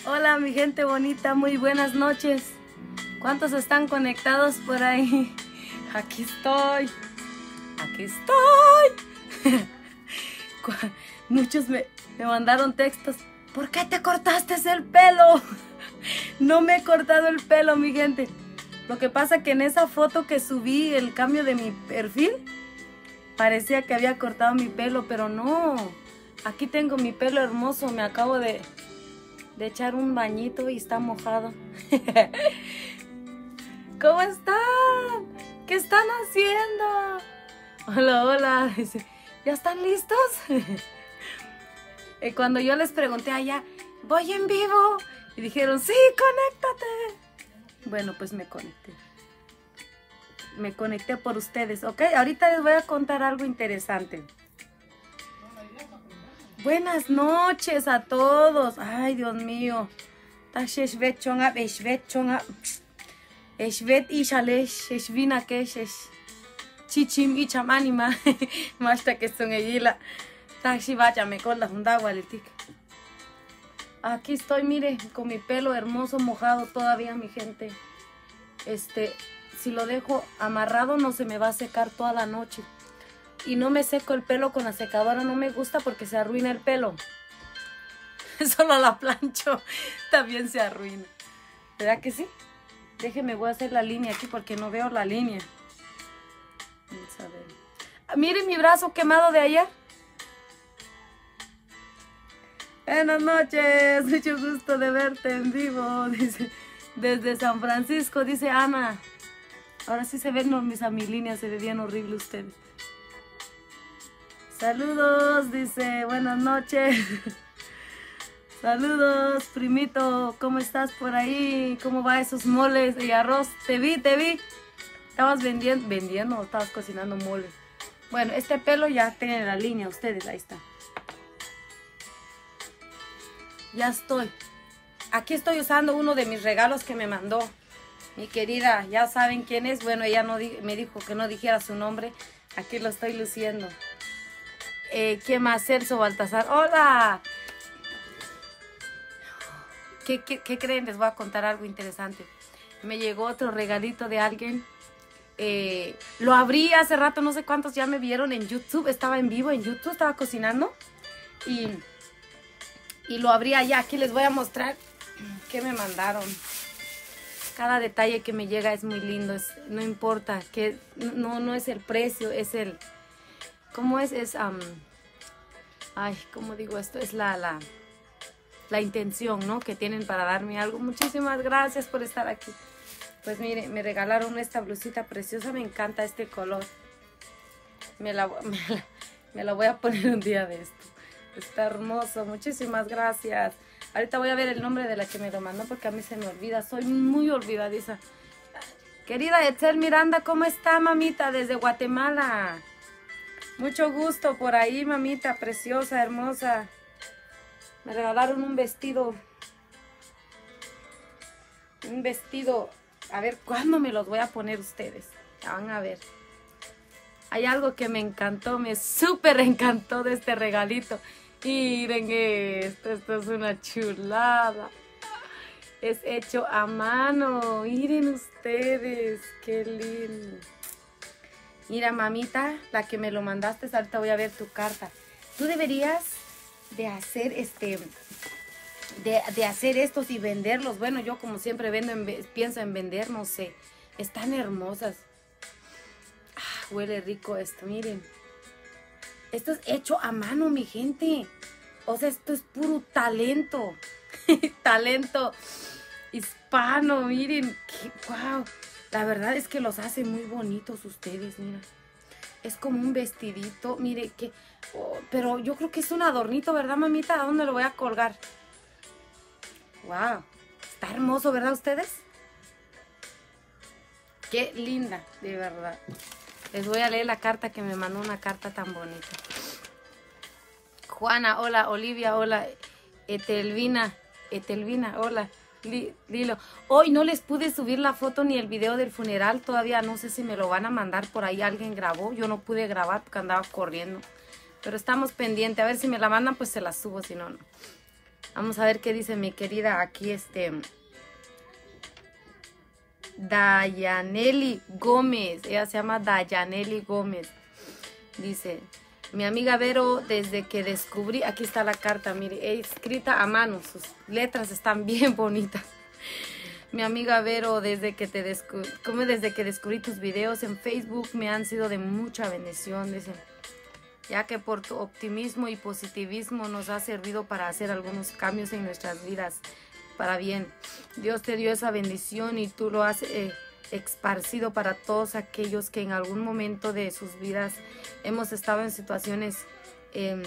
Hola mi gente bonita, muy buenas noches. ¿Cuántos están conectados por ahí? Aquí estoy. Aquí estoy. Muchos me mandaron textos. ¿Por qué te cortaste el pelo? No me he cortado el pelo, mi gente. Lo que pasa que en esa foto que subí, el cambio de mi perfil, parecía que había cortado mi pelo, pero no. Aquí tengo mi pelo hermoso, me acabo de echar un bañito y está mojado. ¿Cómo están? ¿Qué están haciendo? Hola, hola. Dice, ¿ya están listos? Cuando yo les pregunté allá, voy en vivo. Y dijeron, sí, conéctate. Bueno, pues me conecté. Me conecté por ustedes, ¿ok? Ahorita les voy a contar algo interesante. Buenas noches a todos. Ay, Dios mío. Chichim y chamanima. Masta que son ella. Taxi vaya me con la funda gualetica. Aquí estoy, mire, con mi pelo hermoso mojado todavía, mi gente. Si lo dejo amarrado no se me va a secar toda la noche. Y no me seco el pelo con la secadora, no me gusta porque se arruina el pelo. Solo la plancho, también se arruina. ¿Verdad que sí? Déjeme, voy a hacer la línea aquí porque no veo la línea. Vamos a ver. Miren mi brazo quemado de ayer. Buenas noches, mucho gusto de verte en vivo. Dice, desde San Francisco, dice Ana. Ahora sí se ven a mi línea, se veían horrible ustedes. Saludos, dice, buenas noches. Saludos, primito, ¿cómo estás por ahí? ¿Cómo va esos moles y arroz? Te vi. Estabas vendiendo o estabas cocinando mole. Bueno, este pelo ya tiene la línea, ustedes, ahí está. Ya estoy. Aquí estoy usando uno de mis regalos que me mandó mi querida, ya saben quién es. Bueno, ella no me dijo que no dijera su nombre. Aquí lo estoy luciendo. ¿Quién más? Celso Baltasar. ¡Hola! ¿Qué creen? Les voy a contar algo interesante. Me llegó otro regalito de alguien. Lo abrí hace rato, no sé cuántos ya me vieron en YouTube. Estaba en vivo en YouTube, estaba cocinando. Y lo abrí allá. Aquí les voy a mostrar qué me mandaron. Cada detalle que me llega es muy lindo. No importa, que no es el precio, es el... ¿Cómo es? Ay, ¿cómo digo esto? Es la intención, ¿no? Que tienen para darme algo. Muchísimas gracias por estar aquí. Pues mire, me regalaron esta blusita preciosa. Me encanta este color. Me la voy a poner un día de esto. Está hermoso. Muchísimas gracias. Ahorita voy a ver el nombre de la que me lo mandó porque a mí se me olvida. Soy muy olvidadiza. Querida Etzel Miranda, ¿cómo está, mamita? Desde Guatemala. Mucho gusto por ahí, mamita, preciosa, hermosa. Me regalaron un vestido. Un vestido. A ver, ¿cuándo me los voy a poner ustedes? Ya van a ver. Hay algo que me encantó, me súper encantó de este regalito. Miren esto es una chulada. Es hecho a mano. Miren ustedes, qué lindo. Mira, mamita, la que me lo mandaste, ahorita voy a ver tu carta. Tú deberías de hacer de hacer estos y venderlos. Bueno, yo como siempre pienso en vender, no sé. Están hermosas. Huele rico esto, miren. Esto es hecho a mano, mi gente. O sea, esto es puro talento. Talento hispano, miren. Wow. La verdad es que los hacen muy bonitos ustedes, mira. Es como un vestidito, mire que... Oh, pero yo creo que es un adornito, ¿verdad, mamita? ¿A dónde lo voy a colgar? Wow. Está hermoso, ¿verdad, ustedes? Qué linda, de verdad. Les voy a leer la carta que me mandó, una carta tan bonita. Juana, hola. Olivia, hola. Etelvina, hola. Dilo. Hoy no les pude subir la foto ni el video del funeral. Todavía no sé si me lo van a mandar por ahí. Alguien grabó. Yo no pude grabar porque andaba corriendo. Pero estamos pendientes. A ver si me la mandan, pues se la subo. Si no, no. Vamos a ver qué dice mi querida aquí, Dayaneli Gómez. Ella se llama Dayaneli Gómez. Dice, mi amiga Vero, desde que descubrí, aquí está la carta, mire, escrita a mano, sus letras están bien bonitas. Mi amiga Vero, desde que descubrí tus videos en Facebook me han sido de mucha bendición, dice, ya que por tu optimismo y positivismo nos ha servido para hacer algunos cambios en nuestras vidas para bien. Dios te dio esa bendición y tú lo has esparcido para todos aquellos que en algún momento de sus vidas hemos estado en situaciones en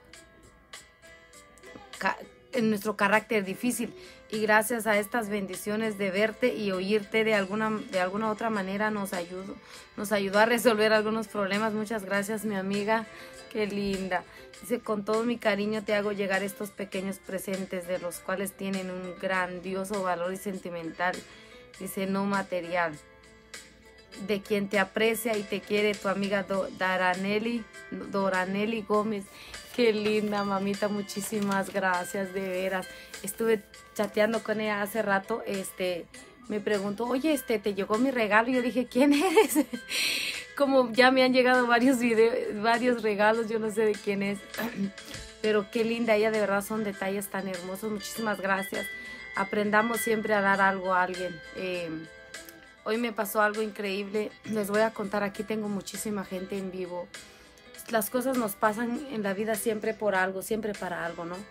nuestro carácter difícil, y gracias a estas bendiciones de verte y oírte de alguna otra manera nos ayudó a resolver algunos problemas. Muchas gracias, mi amiga, qué linda. Dice, con todo mi cariño te hago llegar estos pequeños presentes, de los cuales tienen un grandioso valor y sentimental, dice, no material, de quien te aprecia y te quiere, tu amiga Doraneli Gómez. Qué linda, mamita, muchísimas gracias, de veras. Estuve chateando con ella hace rato, me preguntó, oye, te llegó mi regalo, y yo dije, ¿quién eres? Como ya me han llegado varios regalos, yo no sé de quién es, pero qué linda ella, de verdad son detalles tan hermosos. Muchísimas gracias. Aprendamos siempre a dar algo a alguien. Hoy me pasó algo increíble, les voy a contar, aquí tengo muchísima gente en vivo. Las cosas nos pasan en la vida siempre por algo, siempre para algo, ¿no?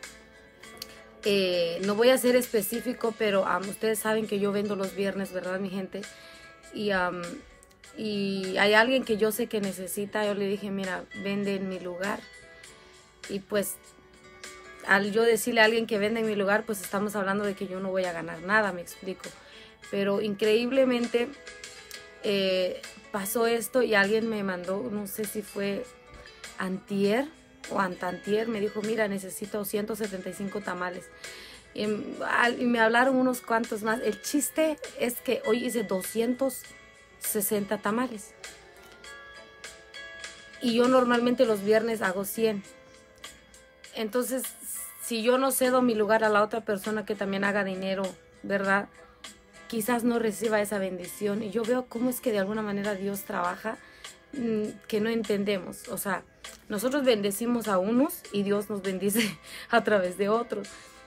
No voy a ser específico, pero ustedes saben que yo vendo los viernes, ¿verdad, mi gente? Y hay alguien que yo sé que necesita. Yo le dije, mira, vende en mi lugar. Y pues, al yo decirle a alguien que vende en mi lugar, pues estamos hablando de que yo no voy a ganar nada, me explico. Pero increíblemente pasó esto y alguien me mandó, no sé si fue antier o antantier, me dijo, mira, necesito 175 tamales. Y me hablaron unos cuantos más. El chiste es que hoy hice 260 tamales. Y yo normalmente los viernes hago 100. Entonces, si yo no cedo mi lugar a la otra persona que también haga dinero, ¿verdad?, quizás no reciba esa bendición. Y yo veo cómo es que de alguna manera Dios trabaja, que no entendemos. O sea, nosotros bendecimos a unos y Dios nos bendice a través de otros.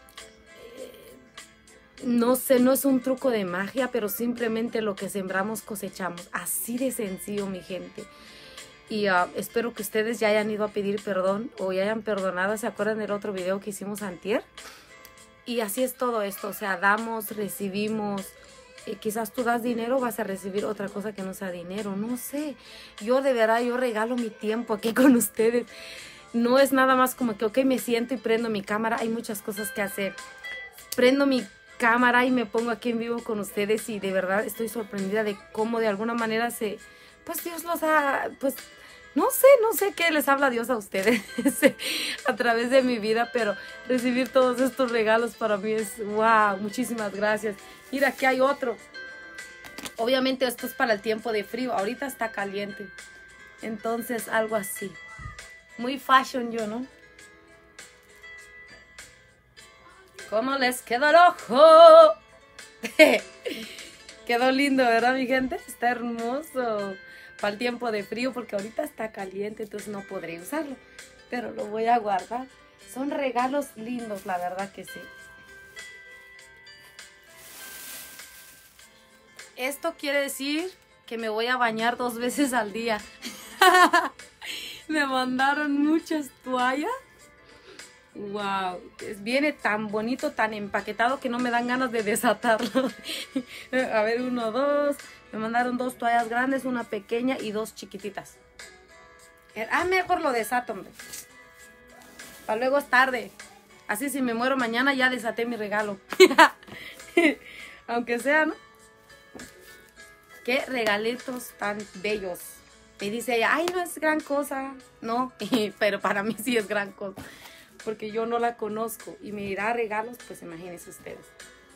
No sé, no es un truco de magia, pero simplemente lo que sembramos cosechamos. Así de sencillo, mi gente. Y espero que ustedes ya hayan ido a pedir perdón o ya hayan perdonado. ¿Se acuerdan del otro video que hicimos antier? Y así es todo esto. O sea, damos, recibimos. Quizás tú das dinero, vas a recibir otra cosa que no sea dinero. No sé. Yo de verdad, yo regalo mi tiempo aquí con ustedes. No es nada más como que, ok, me siento y prendo mi cámara. Hay muchas cosas que hacer. Prendo mi cámara y me pongo aquí en vivo con ustedes, y de verdad estoy sorprendida de cómo de alguna manera pues Dios los ha, pues no sé qué les habla Dios a ustedes a través de mi vida, pero recibir todos estos regalos para mí es wow, muchísimas gracias. Mira, aquí hay otro. Obviamente esto es para el tiempo de frío, ahorita está caliente, entonces algo así, muy fashion yo, ¿no? ¿Cómo les quedó el ojo? Quedó lindo, ¿verdad, mi gente? Está hermoso para el tiempo de frío, porque ahorita está caliente, entonces no podré usarlo, pero lo voy a guardar. Son regalos lindos, la verdad que sí. Esto quiere decir que me voy a bañar 2 veces al día. Me mandaron muchas toallas. Wow, viene tan bonito, tan empaquetado que no me dan ganas de desatarlo. A ver, 1, 2. Me mandaron 2 toallas grandes, una pequeña y 2 chiquititas. Mejor lo desato, hombre. Para luego es tarde. Así si me muero mañana ya desaté mi regalo. Aunque sea, ¿no? Qué regalitos tan bellos. Y dice ella, ay, no es gran cosa. No, pero para mí sí es gran cosa, porque yo no la conozco y me da regalos, pues imagínense ustedes.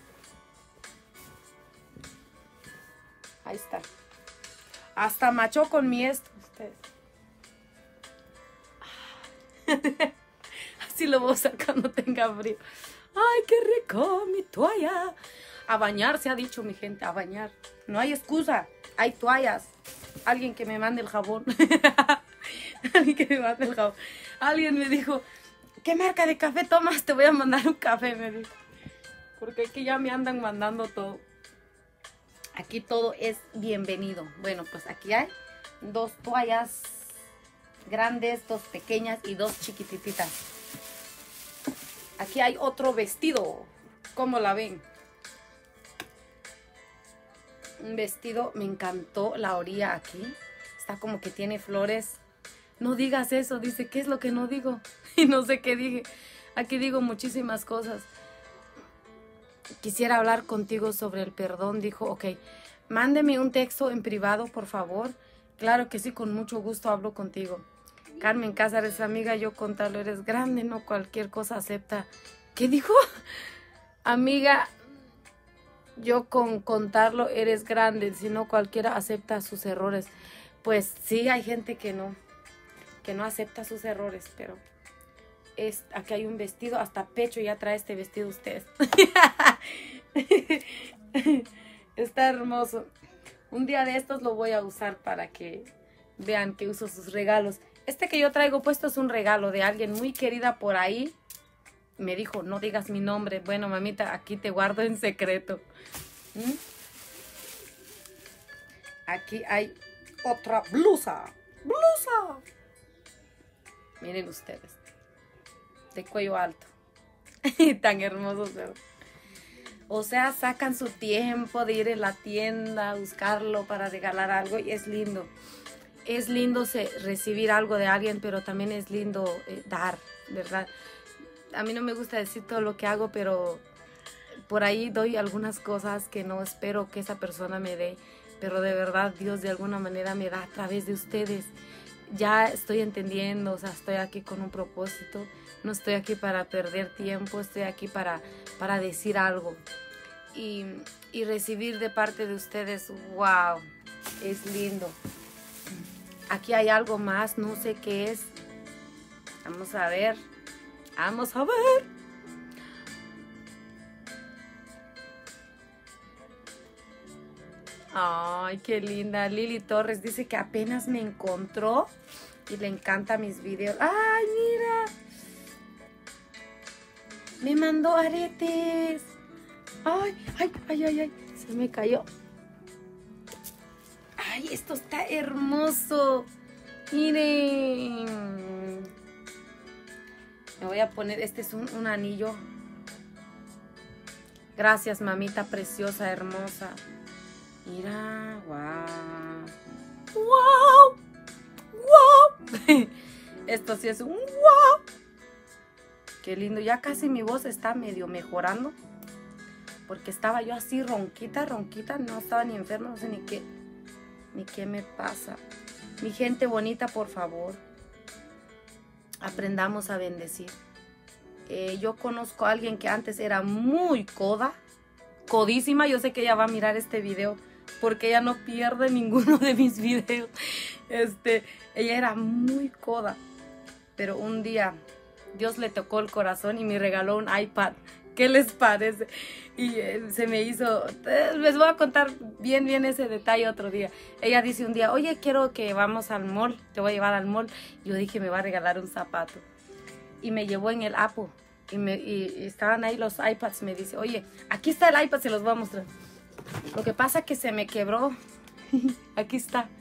Ahí está. Hasta machó con mi esto, ustedes. Sí lo voy a usar cuando tenga frío. Ay, qué rico, mi toalla. A bañar se ha dicho mi gente, a bañar. No hay excusa, hay toallas. Alguien que me mande el jabón. Alguien que me mande el jabón. Alguien me dijo, ¿qué marca de café tomas? Te voy a mandar un café, me dijo. Porque aquí ya me andan mandando todo. Aquí todo es bienvenido. Bueno, pues aquí hay 2 toallas grandes, 2 pequeñas y 2 chiquititas. Aquí hay otro vestido. ¿Cómo la ven? Un vestido, me encantó la orilla aquí. Está como que tiene flores. No digas eso, dice, ¿qué es lo que no digo? Y no sé qué dije. Aquí digo muchísimas cosas. Quisiera hablar contigo sobre el perdón. Dijo, ok, mándeme un texto en privado, por favor. Claro que sí, con mucho gusto hablo contigo. Carmen Cázares, amiga, yo contarlo, eres grande, no cualquier cosa acepta. ¿Qué dijo? Amiga, yo con contarlo eres grande, si no cualquiera acepta sus errores. Pues sí, hay gente que no acepta sus errores, pero aquí hay un vestido, hasta pecho ya trae este vestido usted. Está hermoso. Un día de estos lo voy a usar para que vean que uso sus regalos. Este que yo traigo puesto es un regalo de alguien muy querida por ahí. Me dijo, no digas mi nombre. Bueno, mamita, aquí te guardo en secreto. Aquí hay otra blusa. ¡Blusa! Miren ustedes. De cuello alto. Tan hermosos. O sea, sacan su tiempo de ir a la tienda a buscarlo para regalar algo. Y es lindo. Es lindo recibir algo de alguien, pero también es lindo dar, ¿verdad? A mí no me gusta decir todo lo que hago, pero por ahí doy algunas cosas que no espero que esa persona me dé. Pero de verdad Dios de alguna manera me da a través de ustedes. Ya estoy entendiendo, o sea, estoy aquí con un propósito. No estoy aquí para perder tiempo, estoy aquí para decir algo. Y recibir de parte de ustedes, wow, es lindo. Aquí hay algo más, no sé qué es. Vamos a ver. Vamos a ver. Ay, qué linda. Lili Torres dice que apenas me encontró y le encantan mis videos. Ay, mira. Me mandó aretes. Ay, ay, ay, ay, ay. Se me cayó. Ay, esto está hermoso. Miren. Me voy a poner, este es un anillo. Gracias, mamita preciosa, hermosa. Mira, wow. Wow. Wow. Esto sí es un wow. Qué lindo. Ya casi mi voz está medio mejorando. Porque estaba yo así ronquita. No estaba ni enferma, no sé ni qué me pasa. Mi gente bonita, por favor, aprendamos a bendecir. Yo conozco a alguien que antes era muy codísima. Yo sé que ella va a mirar este video porque ella no pierde ninguno de mis videos. Ella era muy coda, pero un día Dios le tocó el corazón y me regaló un iPad. ¿Qué les parece? Y se me hizo... Les voy a contar bien ese detalle otro día. Ella dice un día, oye, quiero que vamos al mall. Te voy a llevar al mall. Yo dije, me va a regalar un zapato. Y me llevó en el Apple. Y estaban ahí los iPads. Me dice, oye, aquí está el iPad, se los voy a mostrar. Lo que pasa es que se me quebró. Aquí está.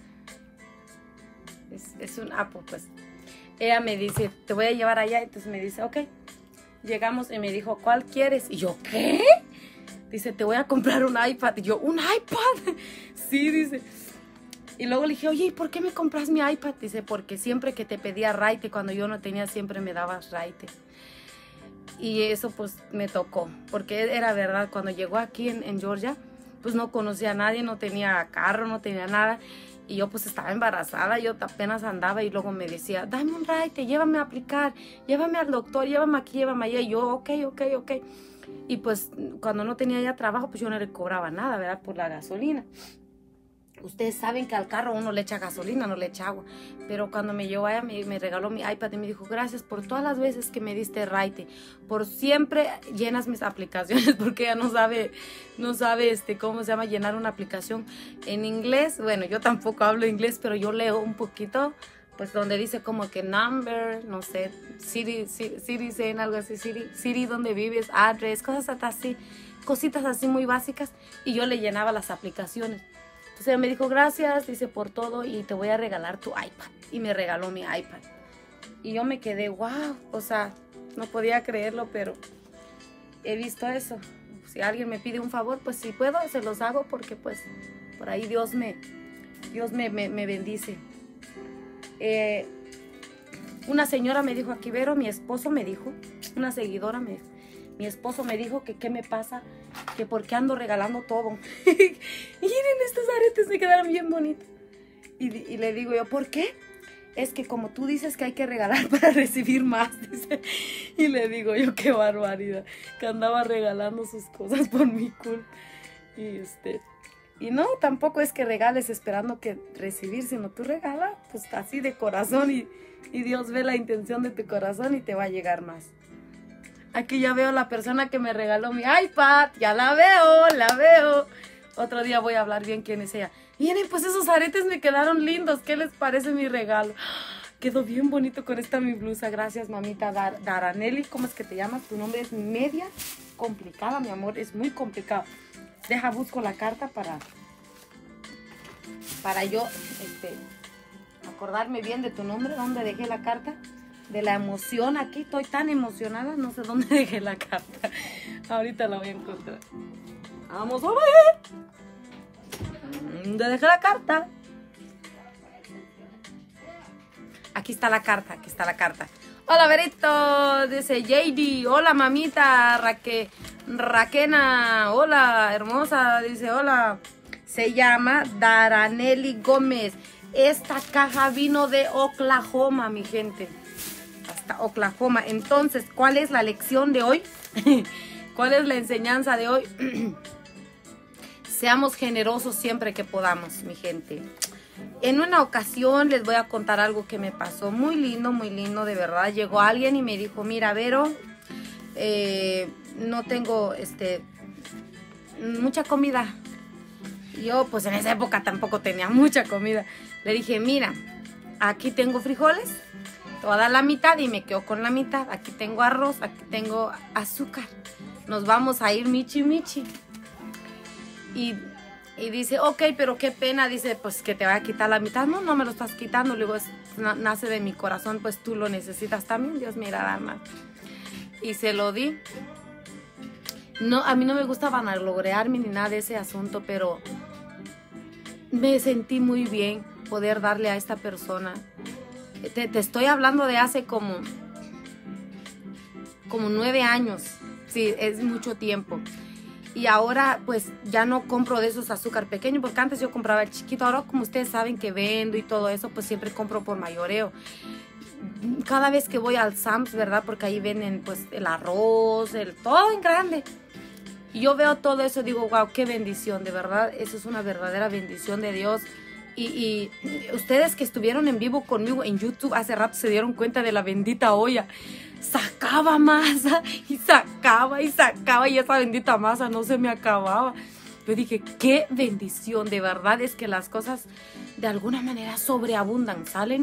Es un Apple, pues. Ella me dice, te voy a llevar allá. Entonces me dice, ok. Llegamos y me dijo, ¿cuál quieres? Y yo, ¿qué? Dice, te voy a comprar un iPad. Y yo, ¿un iPad? Sí, dice. Y luego le dije, oye, ¿y por qué me compras mi iPad? Dice, porque siempre que te pedía raite, cuando yo no tenía, siempre me dabas raite. Y eso pues me tocó, porque era verdad, cuando llegó aquí en Georgia, pues no conocía a nadie, no tenía carro, no tenía nada. Y yo pues estaba embarazada, yo apenas andaba y luego me decía, dame un raite, llévame a aplicar, llévame al doctor, llévame aquí, llévame allá. Y yo, ok. Y pues cuando no tenía ya trabajo, pues yo no le cobraba nada, ¿verdad? Por la gasolina. Ustedes saben que al carro uno le echa gasolina, no le echa agua. Pero cuando me llevó allá, me regaló mi iPad y me dijo, gracias por todas las veces que me diste raite. Por siempre llenas mis aplicaciones, porque ella no sabe cómo se llama llenar una aplicación en inglés. Bueno, yo tampoco hablo inglés, pero yo leo un poquito, pues donde dice como que number, no sé, city, algo así, city donde vives, address, cosas así, cositas así muy básicas. Y yo le llenaba las aplicaciones. Entonces ella me dijo, gracias, dice, por todo y te voy a regalar tu iPad. Y me regaló mi iPad. Y yo me quedé, wow, o sea, no podía creerlo, pero he visto eso. Si alguien me pide un favor, pues si puedo, se los hago porque pues por ahí Dios me bendice. Una señora me dijo aquí, Vero, mi esposo me dijo, una seguidora me dijo, mi esposo me dijo que qué me pasa, que por qué ando regalando todo. Y miren, estos aretes me quedaron bien bonitos. Y le digo yo, ¿por qué? Es que como tú dices que hay que regalar para recibir más, dice. Y le digo yo, qué barbaridad, que andaba regalando sus cosas por mi culpa. Y no, tampoco es que regales esperando que recibir, sino tú regalas pues así de corazón y Dios ve la intención de tu corazón y te va a llegar más. Aquí ya veo la persona que me regaló mi iPad. Ya la veo. Otro día voy a hablar bien quién es ella. Miren, pues esos aretes me quedaron lindos. ¿Qué les parece mi regalo? Quedó bien bonito con esta mi blusa. Gracias, mamita Daranelli. ¿Cómo es que te llamas? Tu nombre es media complicada, mi amor. Es muy complicado. Deja, busco la carta para yo acordarme bien de tu nombre. ¿Dónde dejé la carta? De la emoción aquí, estoy tan emocionada, no sé dónde dejé la carta. Ahorita la voy a encontrar. Vamos a ver. ¿Dónde dejé la carta? Aquí está la carta, Hola, Verito, dice JD. Hola, mamita, Raquena. Hola, hermosa, dice hola. Se llama Daranelli Gómez. Esta caja vino de Oklahoma, mi gente. Hasta Oklahoma. Entonces, ¿cuál es la lección de hoy? ¿Cuál es la enseñanza de hoy? Seamos generosos siempre que podamos, mi gente. En una ocasión les voy a contar algo que me pasó muy lindo, de verdad. Llegó alguien y me dijo, mira, Vero, no tengo mucha comida. Yo, pues en esa época tampoco tenía mucha comida. Le dije, mira, aquí tengo frijoles, te voy a dar la mitad y me quedo con la mitad. Aquí tengo arroz, aquí tengo azúcar. Nos vamos a ir michi. Y dice, ok, pero qué pena. Dice, pues que te va a quitar la mitad. No me lo estás quitando. Luego nace de mi corazón, pues tú lo necesitas también. Dios me irá a dar más. Y se lo di. No, a mí no me gusta vanagloriarme ni nada de ese asunto, pero me sentí muy bien poder darle a esta persona. Te estoy hablando de hace como 9 años. Sí, es mucho tiempo. Y ahora pues ya no compro de esos azúcar pequeños, porque antes yo compraba el chiquito. Ahora, como ustedes saben que vendo y todo eso, pues siempre compro por mayoreo. Cada vez que voy al Sam's, ¿verdad? Porque ahí venden pues el arroz, todo en grande. Y yo veo todo eso y digo, wow, qué bendición, de verdad. Eso es una verdadera bendición de Dios. Y ustedes que estuvieron en vivo conmigo en YouTube hace rato se dieron cuenta de la bendita olla. Sacaba masa y sacaba y esa bendita masa no se me acababa. Yo dije, qué bendición, de verdad es que las cosas de alguna manera sobreabundan, salen.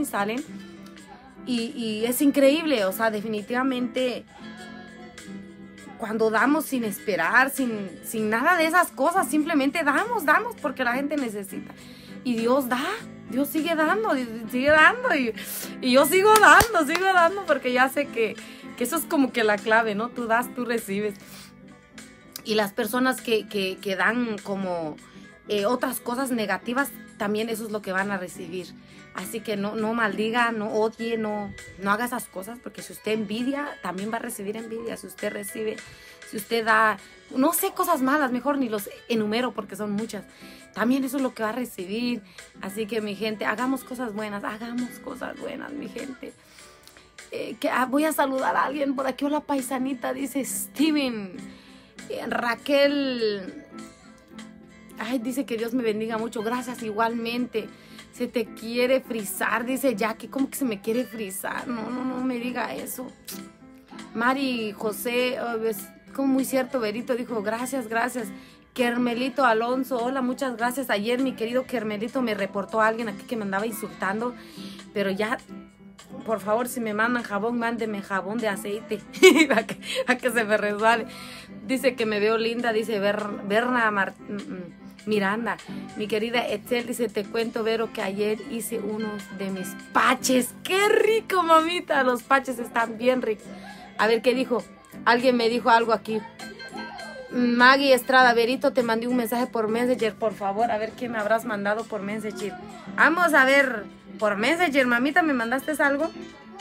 Y es increíble, o sea, definitivamente cuando damos sin esperar, sin nada de esas cosas, simplemente damos porque la gente necesita. Y Dios da, Dios sigue dando y yo sigo dando porque ya sé que eso es como que la clave, ¿no? Tú das, tú recibes. Y las personas que dan como otras cosas negativas, también eso es lo que van a recibir. Así que no maldiga, no odie, no haga esas cosas, porque si usted envidia, también va a recibir envidia. Si usted recibe, si usted da, no sé, cosas malas, mejor ni los enumero porque son muchas. También eso es lo que va a recibir. Así que, mi gente, hagamos cosas buenas, mi gente. Voy a saludar a alguien por aquí. Hola, paisanita, dice Steven. Raquel Ay, dice que Dios me bendiga mucho. Gracias igualmente. Se te quiere frizar, dice Jackie. ¿Cómo que se me quiere frizar? No, no, no me diga eso. Mari José, es como muy cierto, Berito dijo, gracias, gracias. Kermelito Alonso, hola, muchas gracias. Ayer mi querido Kermelito me reportó a alguien aquí que me andaba insultando, pero ya, por favor, si me mandan jabón, mándenme jabón de aceite, a que se me resbale. Dice que me veo linda, dice Berna Miranda. Mi querida Etzel dice, te cuento, Vero, que ayer hice unos de mis paches. ¡Qué rico, mamita! Los paches están bien ricos. A ver, ¿qué dijo? Alguien me dijo algo aquí. Maggie Estrada, Verito, te mandé un mensaje por Messenger, por favor. A ver, ¿qué me habrás mandado por Messenger? Vamos a ver, por Messenger, mamita, ¿me mandaste algo?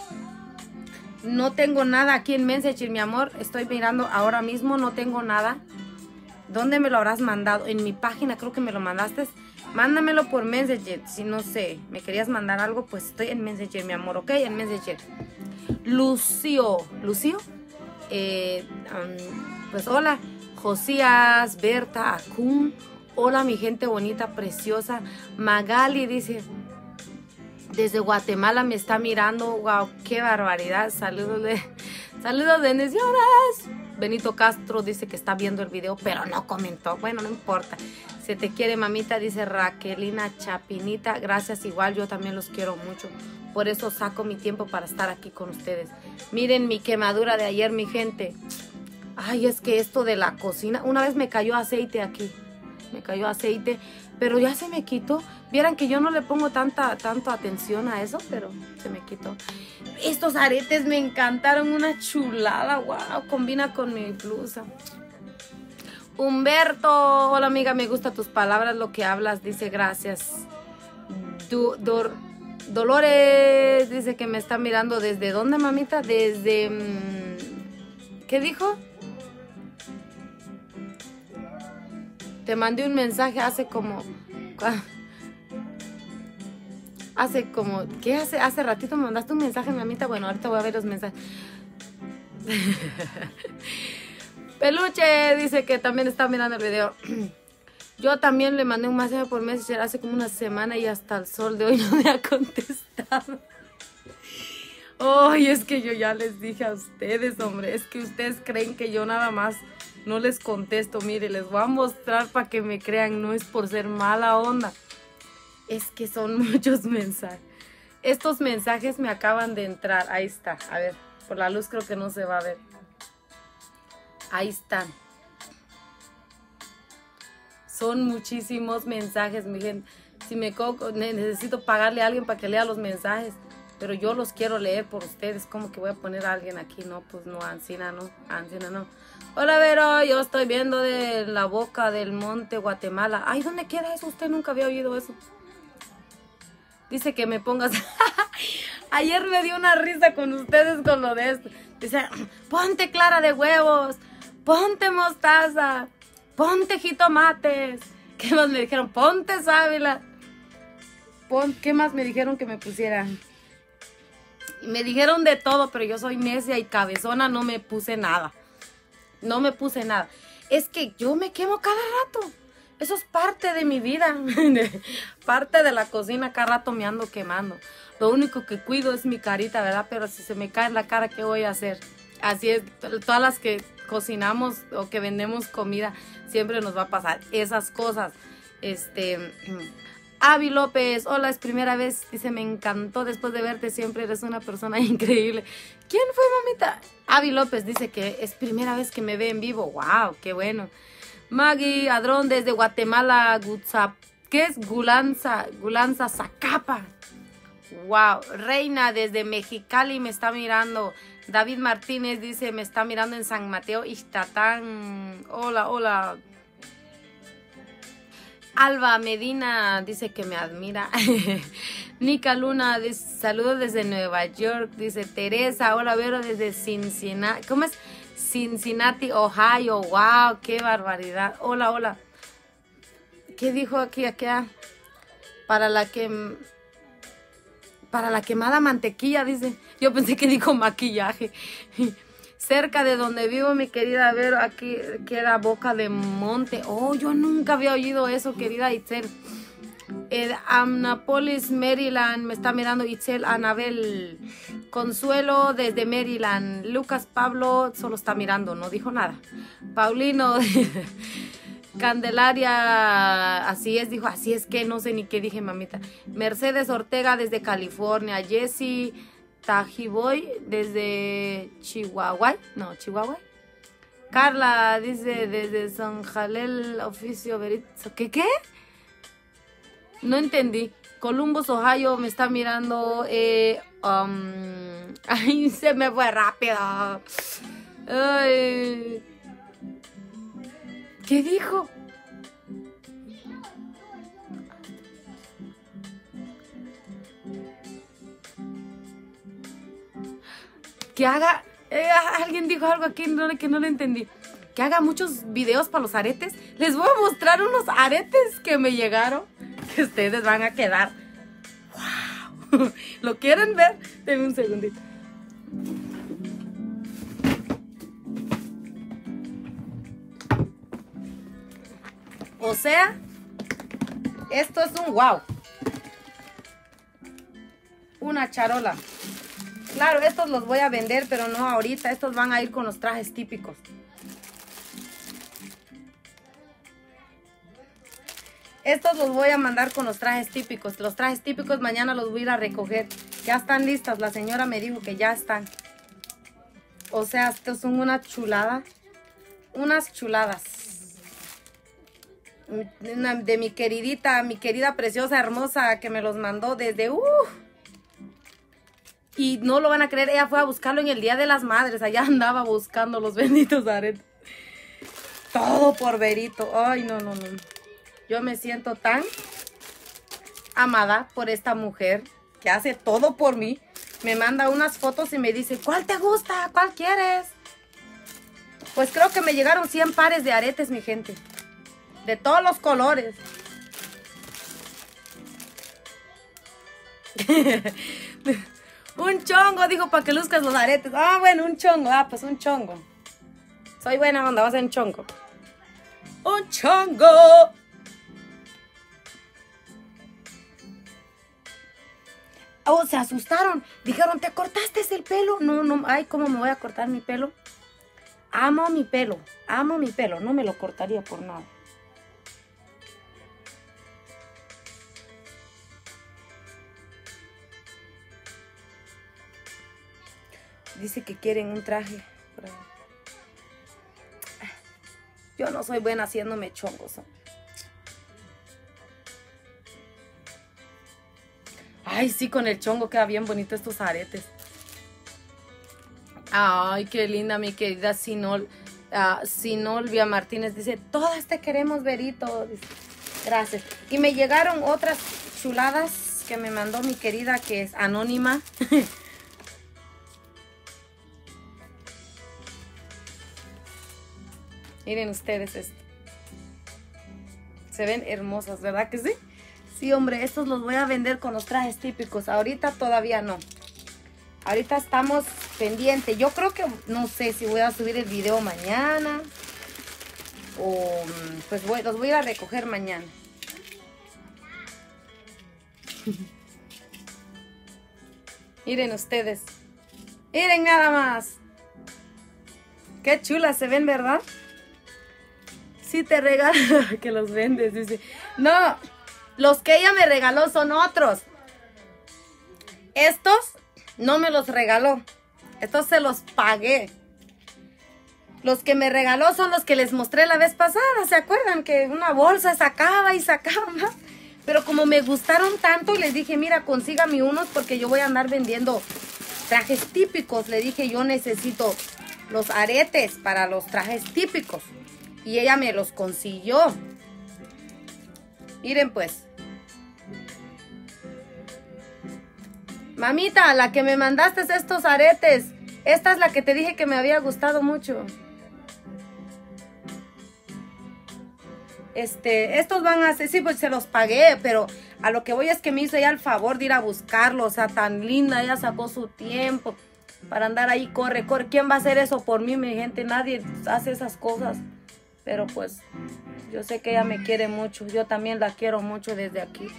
No tengo nada aquí en Messenger, mi amor. Estoy mirando ahora mismo, no tengo nada. ¿Dónde me lo habrás mandado? En mi página creo que me lo mandaste. Mándamelo por Messenger. Si no sé, me querías mandar algo, pues estoy en Messenger, mi amor, ¿ok? En Messenger. Lucio, pues hola. Josías, Berta, Acun. Hola, mi gente bonita, preciosa. Magali dice, desde Guatemala me está mirando. Wow, qué barbaridad. Saludos de bendiciones. Benito Castro dice que está viendo el video, pero no comentó. Bueno, no importa. Se te quiere, mamita, dice Raquelina Chapinita. Gracias, igual, yo también los quiero mucho. Por eso saco mi tiempo para estar aquí con ustedes. Miren mi quemadura de ayer, mi gente. Ay, es que esto de la cocina, una vez me cayó aceite aquí. Me cayó aceite, pero ya se me quitó. Vieran que yo no le pongo tanta atención a eso, pero se me quitó. Estos aretes me encantaron, una chulada, wow, combina con mi blusa. Humberto, hola amiga, me gustan tus palabras, lo que hablas, dice gracias. Dolores dice que me está mirando, ¿desde dónde, mamita? Desde... ¿qué dijo? Te mandé un mensaje hace como... ¿qué hace? Hace ratito me mandaste un mensaje, mamita. Bueno, ahorita voy a ver los mensajes. Peluche dice que también está mirando el video. Yo también le mandé un mensaje por Messenger hace como una semana y hasta el sol de hoy no me ha contestado. Ay, es que yo ya les dije a ustedes, hombre, es que ustedes creen que yo nada más no les contesto. Mire, les voy a mostrar para que me crean, no es por ser mala onda. Es que son muchos mensajes. Estos mensajes me acaban de entrar. Ahí está. A ver, por la luz creo que no se va a ver. Ahí están. Son muchísimos mensajes, mi gente. Si me necesito pagarle a alguien para que lea los mensajes. Pero yo los quiero leer por ustedes. ¿Cómo que voy a poner a alguien aquí? No, pues no, Ancina no. Ancina no. Hola, Vero. Yo estoy viendo de la boca del monte Guatemala. Ay, ¿dónde queda eso? Usted nunca había oído eso. Dice que me pongas... Ayer me dio una risa con ustedes con lo de esto. Dice, ponte clara de huevos, ponte mostaza, ponte jitomates. ¿Qué más me dijeron? Ponte sábila. ¿Qué más me dijeron que me pusieran? Me dijeron de todo, pero yo soy necia y cabezona, no me puse nada. No me puse nada. Es que yo me quemo cada rato. Eso es parte de mi vida, parte de la cocina, cada rato me ando quemando. Lo único que cuido es mi carita, ¿verdad? Pero si se me cae en la cara, ¿qué voy a hacer? Así es, todas las que cocinamos o que vendemos comida, siempre nos va a pasar esas cosas. Avi López, hola, es primera vez, dice, me encantó después de verte, siempre eres una persona increíble. ¿Quién fue, mamita? Avi López dice que es primera vez que me ve en vivo, wow, qué bueno. Maggie Adrón desde Guatemala, ¿qué es? Gulanza, Zacapa. Wow. Reina desde Mexicali me está mirando. David Martínez dice, me está mirando en San Mateo, Ixtatán. Hola, hola. Alba Medina dice que me admira. Nica Luna dice, saludos desde Nueva York. Dice Teresa, hola, Vero desde Cincinnati. ¿Cómo es? Cincinnati, Ohio. Wow, qué barbaridad. Hola, hola. ¿Qué dijo aquí? Para la quemada mantequilla, dice. Yo pensé que dijo maquillaje. cerca de donde vivo, mi querida Vero, aquí que era Boca de Monte. Oh, yo nunca había oído eso, querida Itzel. Annapolis, Maryland, me está mirando Itzel. Anabel Consuelo desde Maryland. Lucas Pablo solo está mirando, no dijo nada. Paulino Candelaria, así es, dijo, así es que no sé ni qué dije, mamita. Mercedes Ortega desde California. Jessie Tajiboy desde Chihuahua. No, Chihuahua. Carla dice desde San Jalel, oficio verito. ¿Qué? No entendí. Columbus, Ohio, me está mirando. Ay, se me fue rápido. Ay. ¿Qué dijo? Que haga... alguien dijo algo aquí que no lo entendí. Que haga muchos videos para los aretes. Les voy a mostrar unos aretes que me llegaron. Que ustedes van a quedar. ¡Wow! ¿Lo quieren ver? Denme un segundito. O sea, esto es un wow. Una charola. Claro, estos los voy a vender, pero no ahorita. Estos van a ir con los trajes típicos. Estos los voy a mandar con los trajes típicos. Los trajes típicos mañana los voy a ir a recoger. Ya están listas. La señora me dijo que ya están. O sea, estos son una chulada. Unas chuladas. De mi queridita, mi querida preciosa, hermosa, que me los mandó desde... Y no lo van a creer, ella fue a buscarlo en el Día de las Madres. Allá andaba buscando los benditos aretes. Todo por Verito. Ay, no. Yo me siento tan amada por esta mujer que hace todo por mí. Me manda unas fotos y me dice, ¿cuál te gusta? ¿Cuál quieres? Pues creo que me llegaron 100 pares de aretes, mi gente. De todos los colores. Un chongo, dijo, para que luzcas los aretes. Ah, bueno, un chongo. Ah, pues un chongo. Soy buena onda, va a ser un chongo. ¡Un chongo! Oh, se asustaron. Dijeron, ¿te cortaste el pelo? No, ay, ¿cómo me voy a cortar mi pelo? Amo mi pelo. No me lo cortaría por nada. Dice que quieren un traje. Yo no soy buena haciéndome chongos. Ay, sí, con el chongo queda bien bonito estos aretes. Ay, qué linda mi querida Sinolvia Martínez. Dice, todas te queremos, Verito. Dice, gracias. Y me llegaron otras chuladas que me mandó mi querida, que es anónima. Miren ustedes esto. Se ven hermosas, ¿verdad que sí? Sí, hombre, estos los voy a vender con los trajes típicos. Ahorita todavía no. Ahorita estamos pendientes. Yo creo que, no sé si voy a subir el video mañana. O pues los voy a ir a recoger mañana. Miren ustedes. Miren nada más. Qué chulas se ven, ¿verdad? Sí te regalo que los vendes, dice. No, los que ella me regaló son otros. Estos no me los regaló. Estos se los pagué. Los que me regaló son los que les mostré la vez pasada. ¿Se acuerdan? Que una bolsa sacaba y sacaba más. Pero como me gustaron tanto, les dije, mira, consígame unos porque yo voy a andar vendiendo trajes típicos. Le dije, yo necesito los aretes para los trajes típicos. Y ella me los consiguió. Miren pues. Mamita, la que me mandaste estos aretes. Esta es la que te dije que me había gustado mucho. Estos van a ser, sí, pues se los pagué, pero a lo que voy es que me hizo ella el favor de ir a buscarlos. O sea, tan linda, ella sacó su tiempo. para andar ahí, corre, corre. ¿Quién va a hacer eso por mí, mi gente? Nadie hace esas cosas. Pero pues, yo sé que ella me quiere mucho. Yo también la quiero mucho desde aquí.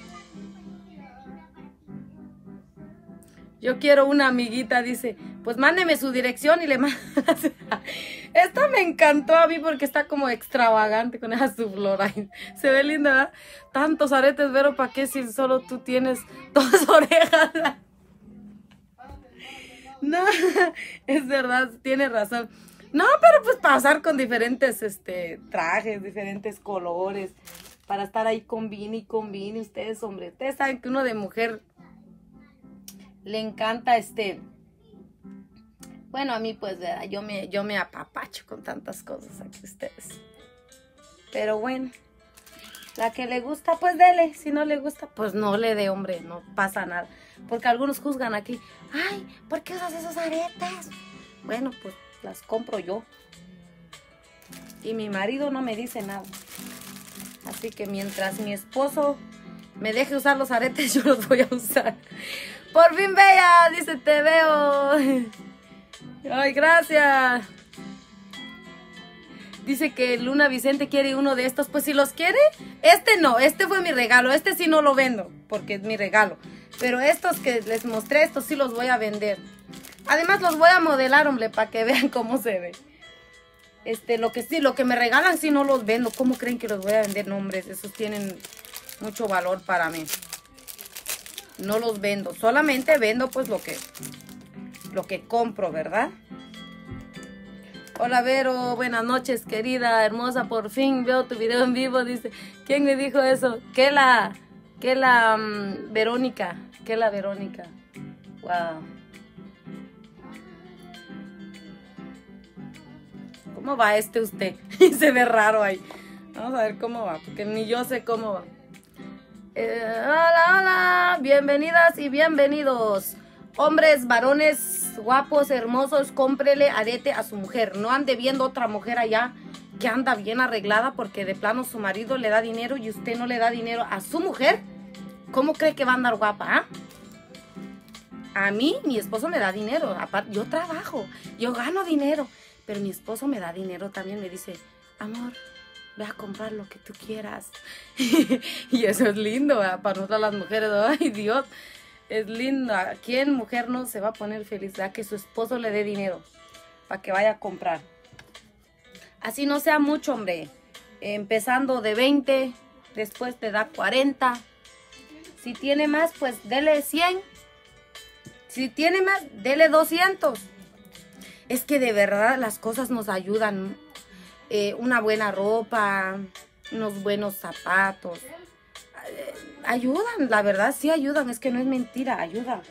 Yo quiero una amiguita, dice. Pues mándeme su dirección y le mando. Esta me encantó a mí porque está como extravagante con esa su flor ahí. Se ve linda, ¿verdad? Tantos aretes, Vero, ¿para qué si solo tú tienes 2 orejas? No, es verdad, tiene razón. No, pero pues pasar con diferentes trajes, diferentes colores, para estar ahí combine y combine. Ustedes, hombre, ustedes saben que uno de mujer le encanta bueno, a mí pues, ¿verdad? Yo me apapacho con tantas cosas aquí ustedes. Pero bueno, la que le gusta, pues dele. Si no le gusta, pues no le dé, hombre, no pasa nada. Porque algunos juzgan aquí, ay, ¿por qué usas esos aretes? Bueno, pues las compro yo. Y mi marido no me dice nada. Así que mientras mi esposo me deje usar los aretes, yo los voy a usar. Por fin, bella, dice, te veo. Ay, gracias. Dice que Luna Vicente quiere uno de estos. Pues si los quiere, no, este fue mi regalo. Este sí no lo vendo, porque es mi regalo. Pero estos que les mostré, estos sí los voy a vender. Además los voy a modelar, hombre, para que vean cómo se ve. Lo que me regalan sí no los vendo. ¿Cómo creen que los voy a vender? No, hombres, esos tienen mucho valor para mí. No los vendo, solamente vendo pues lo que compro, ¿verdad? Hola Vero, buenas noches querida, hermosa, por fin veo tu video en vivo, dice. ¿Quién me dijo eso? Verónica, Verónica. Wow. ¿Cómo va usted? Se ve raro ahí. Vamos a ver cómo va, porque ni yo sé cómo va. Hola, hola, bienvenidas y bienvenidos. Hombres, varones, guapos, hermosos, cómprele arete a su mujer. No ande viendo otra mujer allá que anda bien arreglada porque de plano su marido le da dinero y usted no le da dinero a su mujer. ¿Cómo cree que va a andar guapa? A mí, mi esposo me da dinero. Aparte, yo trabajo, yo gano dinero, pero mi esposo me da dinero también. Me dice, amor, ve a comprar lo que tú quieras. Y eso es lindo, ¿verdad? Para nosotras las mujeres. Ay, Dios, es lindo. ¿Quién mujer no se va a poner feliz? ¿Verdad? Que su esposo le dé dinero para que vaya a comprar. Así no sea mucho, hombre. Empezando de 20, después te da 40. Si tiene más, pues dele 100. Si tiene más, dele 200. Es que de verdad las cosas nos ayudan. Una buena ropa, unos buenos zapatos, ayudan, la verdad sí ayudan, es que no es mentira, ayudan.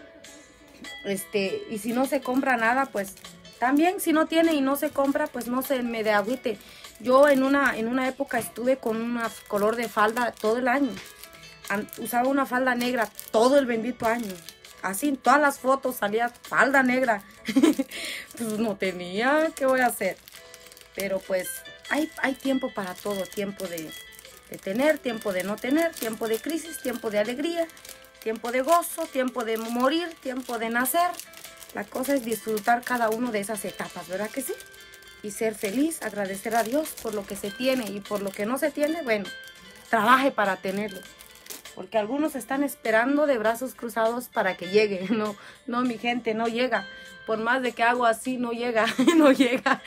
Y si no se compra nada, pues también si no tiene y no se compra, pues no se me de agüite. Yo en una época estuve con un color de falda todo el año. Usaba una falda negra todo el bendito año. Así en todas las fotos salía falda negra. Pues no tenía, ¿qué voy a hacer? Pero pues hay tiempo para todo, tiempo de tener, tiempo de no tener, tiempo de crisis, tiempo de alegría, tiempo de gozo, tiempo de morir, tiempo de nacer. La cosa es disfrutar cada una de esas etapas, ¿verdad que sí? Y ser feliz, agradecer a Dios por lo que se tiene y por lo que no se tiene, bueno, trabaje para tenerlo. Porque algunos están esperando de brazos cruzados para que llegue. No, mi gente, no llega. Por más de que hago así, no llega, no llega.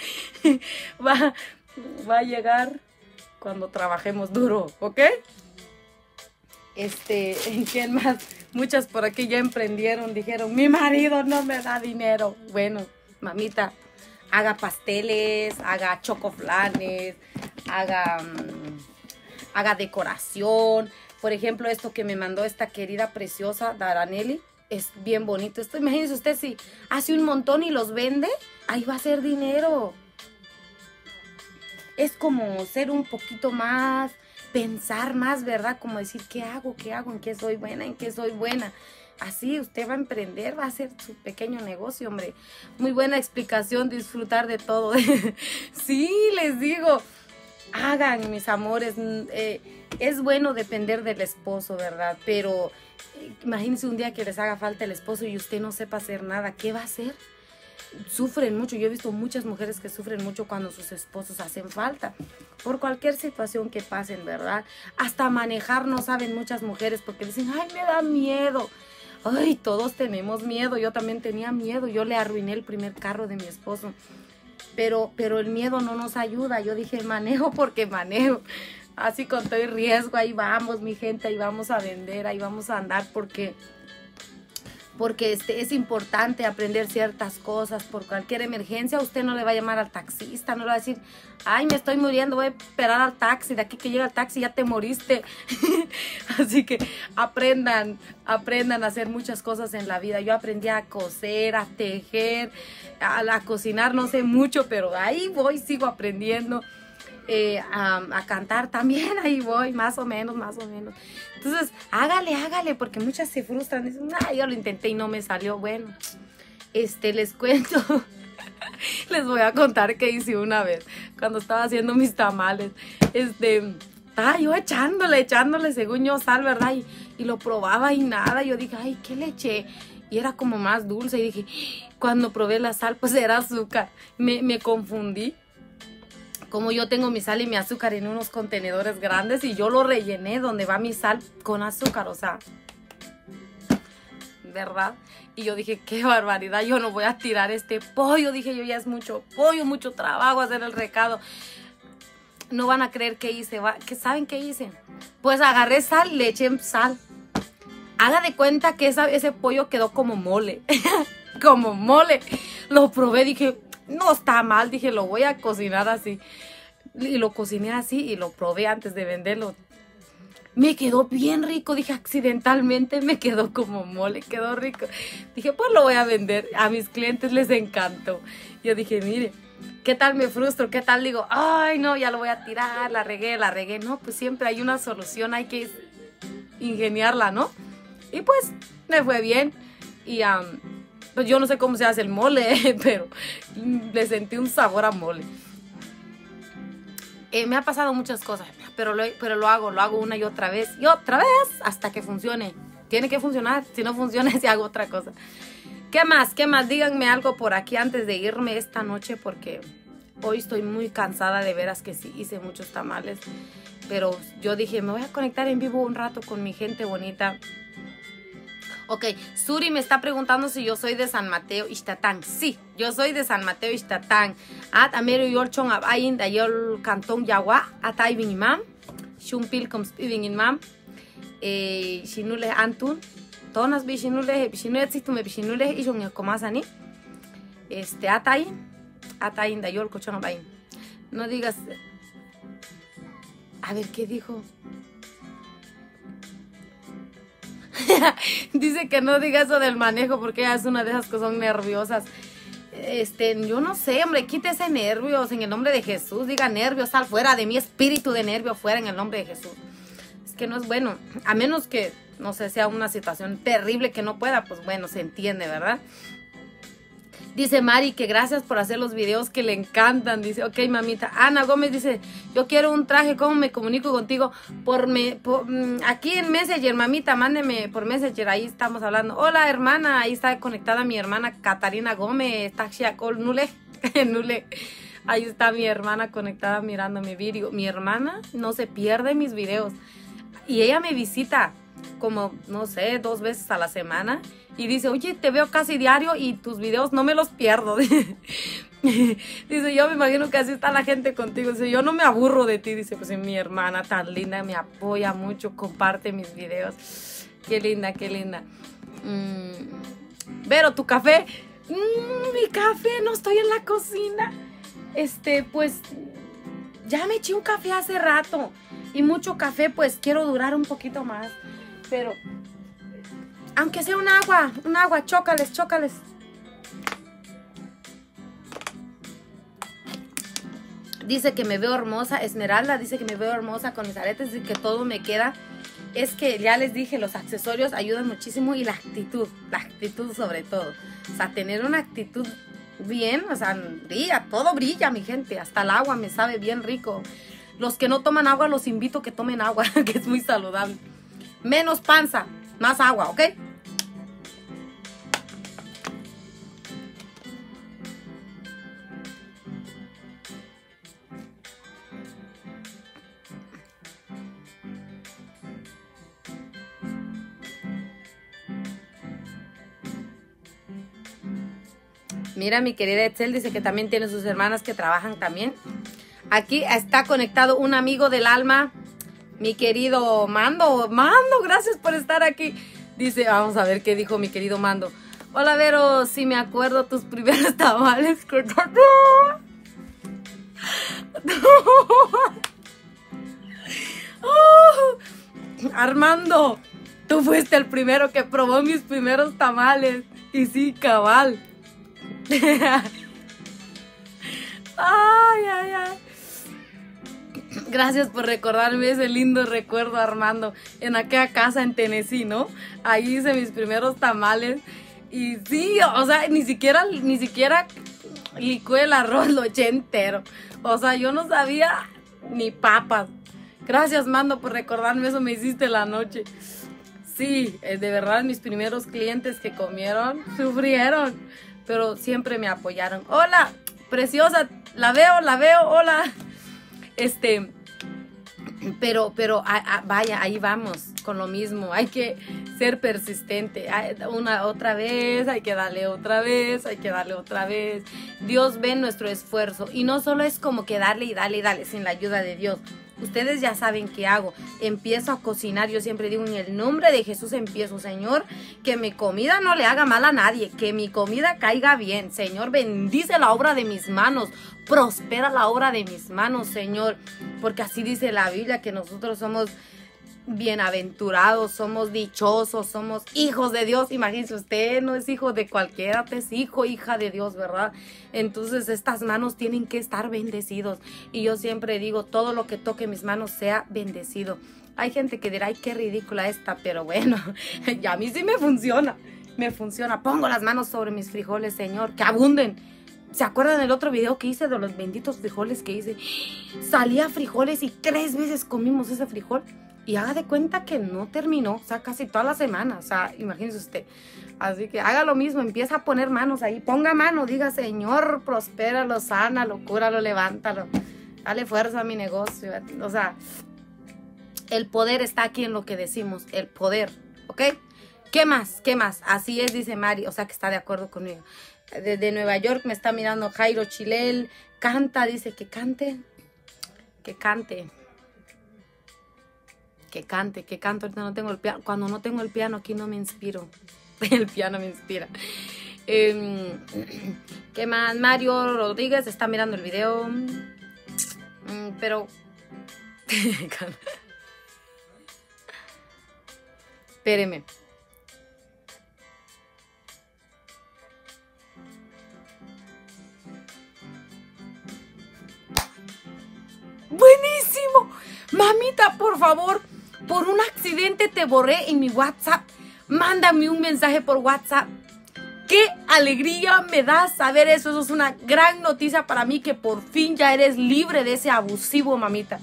Va a llegar cuando trabajemos duro, ¿ok? ¿En quién más? Muchas por aquí ya emprendieron, dijeron, mi marido no me da dinero. Bueno, mamita, haga pasteles, haga chocoflanes, haga decoración. Por ejemplo, esto que me mandó esta querida preciosa Daranelli, es bien bonito. Esto, imagínense usted, si hace un montón y los vende, ahí va a ser dinero. Es como ser un poquito más, pensar más, ¿verdad? Como decir, ¿qué hago? ¿En qué soy buena? ¿En qué soy buena? Así usted va a emprender, va a hacer su pequeño negocio, hombre. Muy buena explicación, disfrutar de todo. Sí, les digo, hagan, mis amores. Es bueno depender del esposo, ¿verdad? Pero imagínense un día que les haga falta el esposo y usted no sepa hacer nada. ¿Qué va a hacer? sufren mucho. Yo he visto muchas mujeres que sufren mucho cuando sus esposos hacen falta, por cualquier situación que pasen, ¿verdad? Hasta manejar no saben muchas mujeres porque dicen, ay, me da miedo. Ay, todos tenemos miedo, yo también tenía miedo, yo le arruiné el primer carro de mi esposo, pero el miedo no nos ayuda. Yo dije, manejo porque manejo, así con todo el riesgo, ahí vamos, mi gente, ahí vamos a vender, ahí vamos a andar, porque es importante aprender ciertas cosas. Por cualquier emergencia, usted no le va a llamar al taxista, no le va a decir, ay, me estoy muriendo, voy a esperar al taxi, de aquí que llega el taxi ya te moriste. Así que aprendan a hacer muchas cosas en la vida. Yo aprendí a coser, a tejer, a cocinar, no sé mucho, pero ahí voy, sigo aprendiendo. A cantar también, ahí voy, más o menos. Entonces, hágale, porque muchas se frustran, dicen, ay, yo lo intenté y no me salió. Bueno, les cuento, les voy a contar qué hice una vez, cuando estaba haciendo mis tamales. Estaba yo echándole, según yo, sal, ¿verdad? Y lo probaba y nada, yo dije, ay, ¿qué le eché? Y era como más dulce, y dije, cuando probé la sal, pues era azúcar, me confundí. Como yo tengo mi sal y mi azúcar en unos contenedores grandes y yo lo rellené donde va mi sal con azúcar, o sea, ¿verdad? Y yo dije, qué barbaridad, yo no voy a tirar este pollo. Dije yo, ya es mucho pollo, mucho trabajo hacer el recado. No van a creer qué hice. ¿Saben qué hice? Pues agarré sal, le eché sal. Haga de cuenta que ese pollo quedó como mole. Como mole. Lo probé, dije, no está mal, dije, lo voy a cocinar así. Y lo cociné así y lo probé antes de venderlo. Me quedó bien rico, dije, accidentalmente me quedó como mole, quedó rico. Dije, pues lo voy a vender, a mis clientes les encantó. Yo dije, mire, ¿qué tal me frustro? ¿Qué tal digo, ay no, ya lo voy a tirar, la regué? No, pues siempre hay una solución, hay que ingeniarla, ¿no? Y pues me fue bien y pues yo no sé cómo se hace el mole, pero le sentí un sabor a mole. Me ha pasado muchas cosas, pero lo hago una y otra vez, hasta que funcione. Tiene que funcionar, si no funciona, si hago otra cosa. ¿Qué más? Díganme algo por aquí antes de irme esta noche, porque hoy estoy muy cansada, de veras que sí, hice muchos tamales. Pero yo dije, me voy a conectar en vivo un rato con mi gente bonita. Ok, Suri me está preguntando si yo soy de San Mateo, Ixtatán. Sí, yo soy de San Mateo, Ixtatán. Amero yo el chong abayin da yo el cantón Yagua, atay bin imam, shumpil coms bin imam, shinule antun, tonas bi shinule existume bi shinule y yo comasani. Atayin da yo el cochón abayin. No digas, a ver qué dijo. Dice que no diga eso del manejo porque ella es una de esas que son nerviosas. Yo no sé, hombre, quítese nervios en el nombre de Jesús. Diga nervios, sal fuera de mi espíritu de nervio, fuera en el nombre de Jesús. Es que no es bueno, a menos que, no sé, sea una situación terrible que no pueda, pues bueno, se entiende, ¿verdad? Dice Mari que gracias por hacer los videos que le encantan. Dice, ok, mamita. Ana Gómez dice, yo quiero un traje, ¿cómo me comunico contigo? Aquí en Messenger, mamita, mándeme por Messenger, ahí estamos hablando. Hola, hermana, ahí está conectada mi hermana Catarina Gómez, Nule. Ahí está mi hermana conectada mirando mi video. Mi hermana no se pierde mis videos. Y ella me visita como, no sé, 2 veces a la semana. Y dice, oye, te veo casi diario y tus videos no me los pierdo. Dice, yo me imagino que así está la gente contigo. Dice, yo no me aburro de ti. Dice, pues mi hermana tan linda, me apoya mucho, comparte mis videos. Qué linda, qué linda. Vero, ¿tu café? Mi café, no estoy en la cocina. Pues, ya me eché un café hace rato. Y mucho café, pues, quiero durar un poquito más. Pero aunque sea un agua, chócales. Dice que me veo hermosa, Esmeralda dice que me veo hermosa con mis aretes y que todo me queda. Es que ya les dije, los accesorios ayudan muchísimo y la actitud sobre todo. O sea, tener una actitud bien, o sea, todo brilla, mi gente, hasta el agua me sabe bien rico. Los que no toman agua, los invito a que tomen agua, que es muy saludable. Menos panza, más agua, ¿ok? Mira, mi querida Etzel dice que también tiene sus hermanas que trabajan también. Aquí está conectado un amigo del alma, mi querido Mando. Mando, gracias por estar aquí. Dice, vamos a ver qué dijo mi querido Mando. Hola, Vero, sí me acuerdo tus primeros tamales. Armando, tú fuiste el primero que probó mis primeros tamales. Y sí, cabal. Ay, ay, ay. Gracias por recordarme ese lindo recuerdo, Armando. En aquella casa en Tennessee, ¿no? Ahí hice mis primeros tamales. Y sí, o sea, ni siquiera licué el arroz, lo eché entero. O sea, yo no sabía ni papas. Gracias, Mando, por recordarme eso, me hiciste la noche. Sí, de verdad, mis primeros clientes que comieron sufrieron, pero siempre me apoyaron. Hola, preciosa, la veo, hola. Pero vaya, ahí vamos con lo mismo. Hay que ser persistente. Otra vez, hay que darle otra vez, Dios ve nuestro esfuerzo y no solo es como que darle y darle sin la ayuda de Dios. Ustedes ya saben qué hago. Empiezo a cocinar. Yo siempre digo, en el nombre de Jesús empiezo, Señor, que mi comida no le haga mal a nadie, que mi comida caiga bien. Señor, bendice la obra de mis manos, prospera la obra de mis manos, Señor, porque así dice la Biblia, que nosotros somos bienaventurados, somos dichosos, somos hijos de Dios. Imagínense, usted no es hijo de cualquiera, usted es hijo, hija de Dios, ¿verdad? Entonces estas manos tienen que estar bendecidos. Y yo siempre digo, todo lo que toque mis manos sea bendecido. Hay gente que dirá, ay, qué ridícula esta, pero bueno, y a mí sí me funciona. Pongo las manos sobre mis frijoles, Señor, que abunden. ¿Se acuerdan del otro video que hice de los benditos frijoles que hice? Salía frijoles y 3 veces comimos ese frijol. Y haga de cuenta que no terminó, o sea, casi toda la semana, o sea, imagínese usted. Así que haga lo mismo, empieza a poner manos ahí, ponga mano, diga, Señor, prospéralo, sánalo, cúralo, levántalo, dale fuerza a mi negocio. O sea, el poder está aquí en lo que decimos, el poder, ¿ok? ¿Qué más? Así es, dice Mari, o sea, que está de acuerdo conmigo. Desde Nueva York me está mirando Jairo Chilel, canta, dice que cante. Ahorita no tengo el piano. Cuando no tengo el piano aquí no me inspiro. El piano me inspira. ¿Qué más? Mario Rodríguez está mirando el video. Pero... Espéreme. ¡Buenísimo! Mamita, por favor, por un accidente te borré en mi WhatsApp. Mándame un mensaje por WhatsApp. ¡Qué alegría me da saber eso! Eso es una gran noticia para mí, que por fin ya eres libre de ese abusivo, mamita.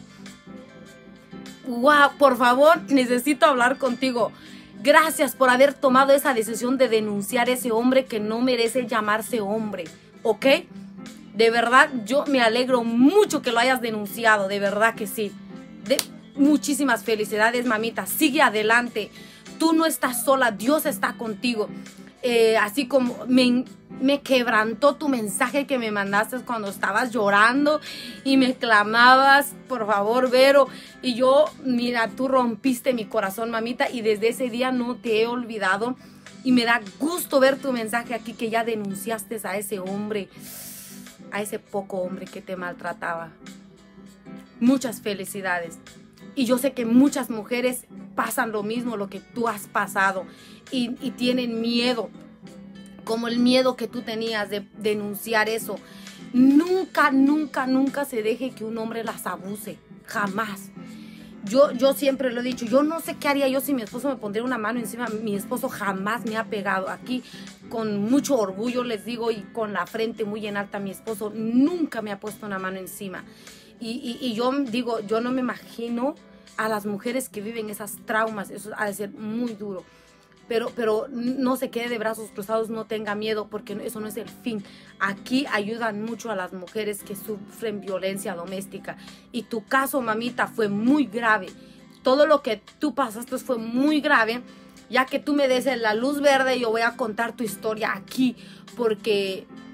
¡Wow! Por favor, necesito hablar contigo. Gracias por haber tomado esa decisión de denunciar a ese hombre que no merece llamarse hombre, ¿ok? De verdad, yo me alegro mucho que lo hayas denunciado, de verdad que sí. Muchísimas felicidades, mamita. Sigue adelante. Tú no estás sola, Dios está contigo. Así como me quebrantó tu mensaje que me mandaste cuando estabas llorando y me clamabas, por favor, Vero. Y yo, mira, tú rompiste mi corazón, mamita, y desde ese día no te he olvidado. Y me da gusto ver tu mensaje aquí, que ya denunciaste a ese hombre, a ese poco hombre que te maltrataba. Muchas felicidades. Y yo sé que muchas mujeres pasan lo mismo, lo que tú has pasado, y tienen miedo, como el miedo que tú tenías de denunciar eso. Nunca, nunca, nunca se deje que un hombre las abuse, jamás. Yo siempre lo he dicho, yo no sé qué haría yo si mi esposo me pondría una mano encima. Mi esposo jamás me ha pegado. Aquí, con mucho orgullo les digo, y con la frente muy en alta, mi esposo nunca me ha puesto una mano encima. Y yo digo, yo no me imagino a las mujeres que viven esas traumas. Eso ha de ser muy duro. Pero no se quede de brazos cruzados, no tenga miedo, porque eso no es el fin. Aquí ayudan mucho a las mujeres que sufren violencia doméstica. Y tu caso, mamita, fue muy grave. Todo lo que tú pasaste fue muy grave. Ya que tú me des la luz verde, yo voy a contar tu historia aquí, porque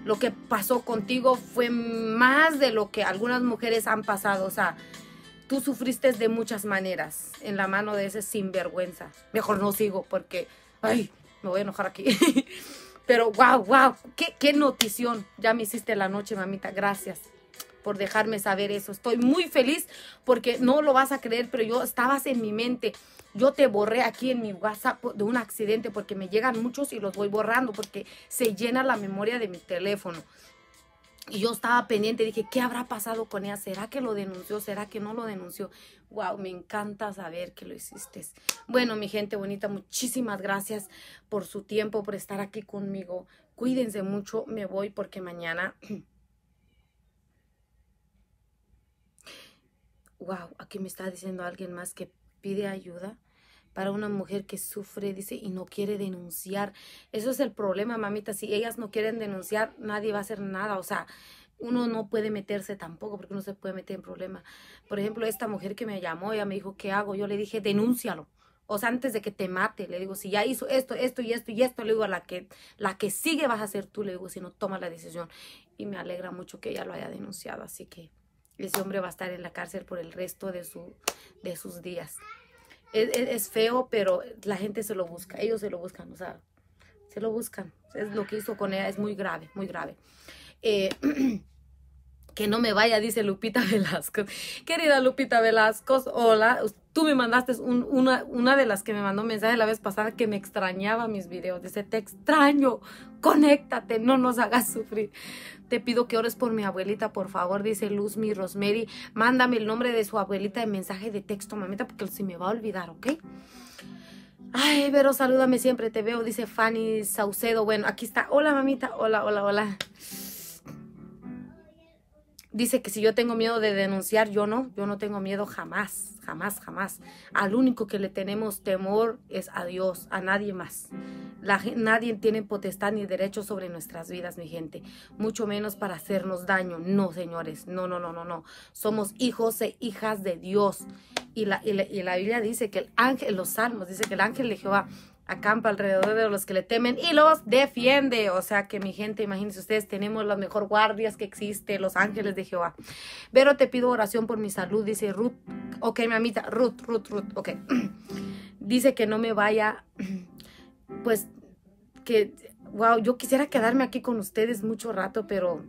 lo que pasó contigo fue más de lo que algunas mujeres han pasado. O sea, tú sufriste de muchas maneras en la mano de ese sinvergüenza. Mejor no sigo porque, ay, me voy a enojar aquí. Pero wow, qué notición. Ya me hiciste la noche, mamita. Gracias por dejarme saber eso. Estoy muy feliz porque no lo vas a creer, pero yo estabas en mi mente. Yo te borré aquí en mi WhatsApp de un accidente porque me llegan muchos y los voy borrando porque se llena la memoria de mi teléfono. Y yo estaba pendiente, dije, ¿qué habrá pasado con ella? ¿Será que lo denunció? ¿Será que no lo denunció? Wow, me encanta saber que lo hiciste. Bueno, mi gente bonita, muchísimas gracias por su tiempo, por estar aquí conmigo. Cuídense mucho, me voy porque mañana... Wow, aquí me está diciendo alguien más que pide ayuda para una mujer que sufre, dice, y no quiere denunciar. Eso es el problema, mamita. Si ellas no quieren denunciar, nadie va a hacer nada. O sea, uno no puede meterse tampoco porque uno se puede meter en problemas. Por ejemplo, esta mujer que me llamó, ella me dijo, ¿qué hago? Yo le dije, denúncialo. O sea, antes de que te mate, le digo, si ya hizo esto, esto y esto y esto, le digo, la que sigue vas a ser tú, le digo, si no toma la decisión. Y me alegra mucho que ella lo haya denunciado. Así que ese hombre va a estar en la cárcel por el resto de sus días. Es feo, pero la gente se lo busca. Ellos se lo buscan, o sea, se lo buscan. Es lo que hizo con ella es muy grave, muy grave. Que no me vaya, dice Lupita Velasco. Querida Lupita Velasco, hola. Tú me mandaste una de las que me mandó mensaje la vez pasada que me extrañaba mis videos. Dice, te extraño, conéctate, no nos hagas sufrir. Te pido que ores por mi abuelita, por favor, dice Luzmi Rosemary. Mándame el nombre de su abuelita en mensaje de texto, mamita, porque se me va a olvidar, ¿ok? Ay, Vero, salúdame, siempre te veo, dice Fanny Saucedo. Bueno, aquí está. Hola, mamita. Hola, hola, hola. Dice que si yo tengo miedo de denunciar, yo no tengo miedo jamás, jamás, jamás. Al único que le tenemos temor es a Dios, a nadie más. Nadie tiene potestad ni derecho sobre nuestras vidas, mi gente. Mucho menos para hacernos daño. No, señores, no. Somos hijos e hijas de Dios. Y la Biblia dice que el ángel, los salmos, dice que el ángel de Jehová acampa alrededor de los que le temen y los defiende. O sea que mi gente, imagínense ustedes, tenemos las mejor guardias que existe, los ángeles de Jehová. Pero te pido oración por mi salud, dice Ruth. Ok, mamita, Ruth, ok. Dice que no me vaya, pues, que, wow, yo quisiera quedarme aquí con ustedes mucho rato, pero,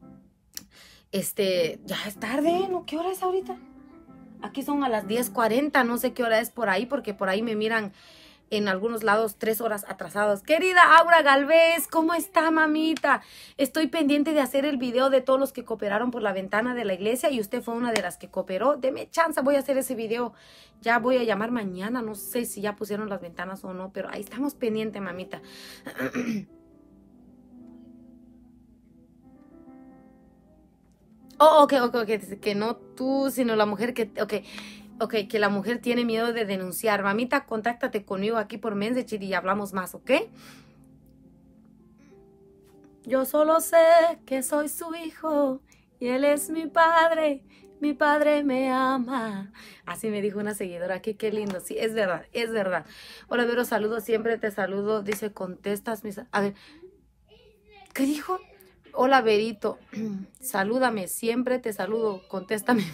ya es tarde, ¿no? ¿Qué hora es ahorita? Aquí son a las 10:40, no sé qué hora es por ahí, porque por ahí me miran en algunos lados 3 horas atrasados. Querida Aura Galvez, ¿cómo está, mamita? Estoy pendiente de hacer el video de todos los que cooperaron por la ventana de la iglesia y usted fue una de las que cooperó. Deme chance, voy a hacer ese video. Ya voy a llamar mañana, no sé si ya pusieron las ventanas o no, pero ahí estamos pendientes, mamita. Oh, ok, que no tú, sino la mujer que, ok, que la mujer tiene miedo de denunciar. Mamita, contáctate conmigo aquí por Messenger y hablamos más, ¿ok? Yo solo sé que soy su hijo y él es mi padre me ama. Así me dijo una seguidora aquí, qué lindo. Sí, es verdad, es verdad. Hola, Vero, saludo, siempre te saludo. Dice, contestas mis... A ver, ¿qué dijo? Hola, Verito, salúdame, siempre te saludo, contéstame.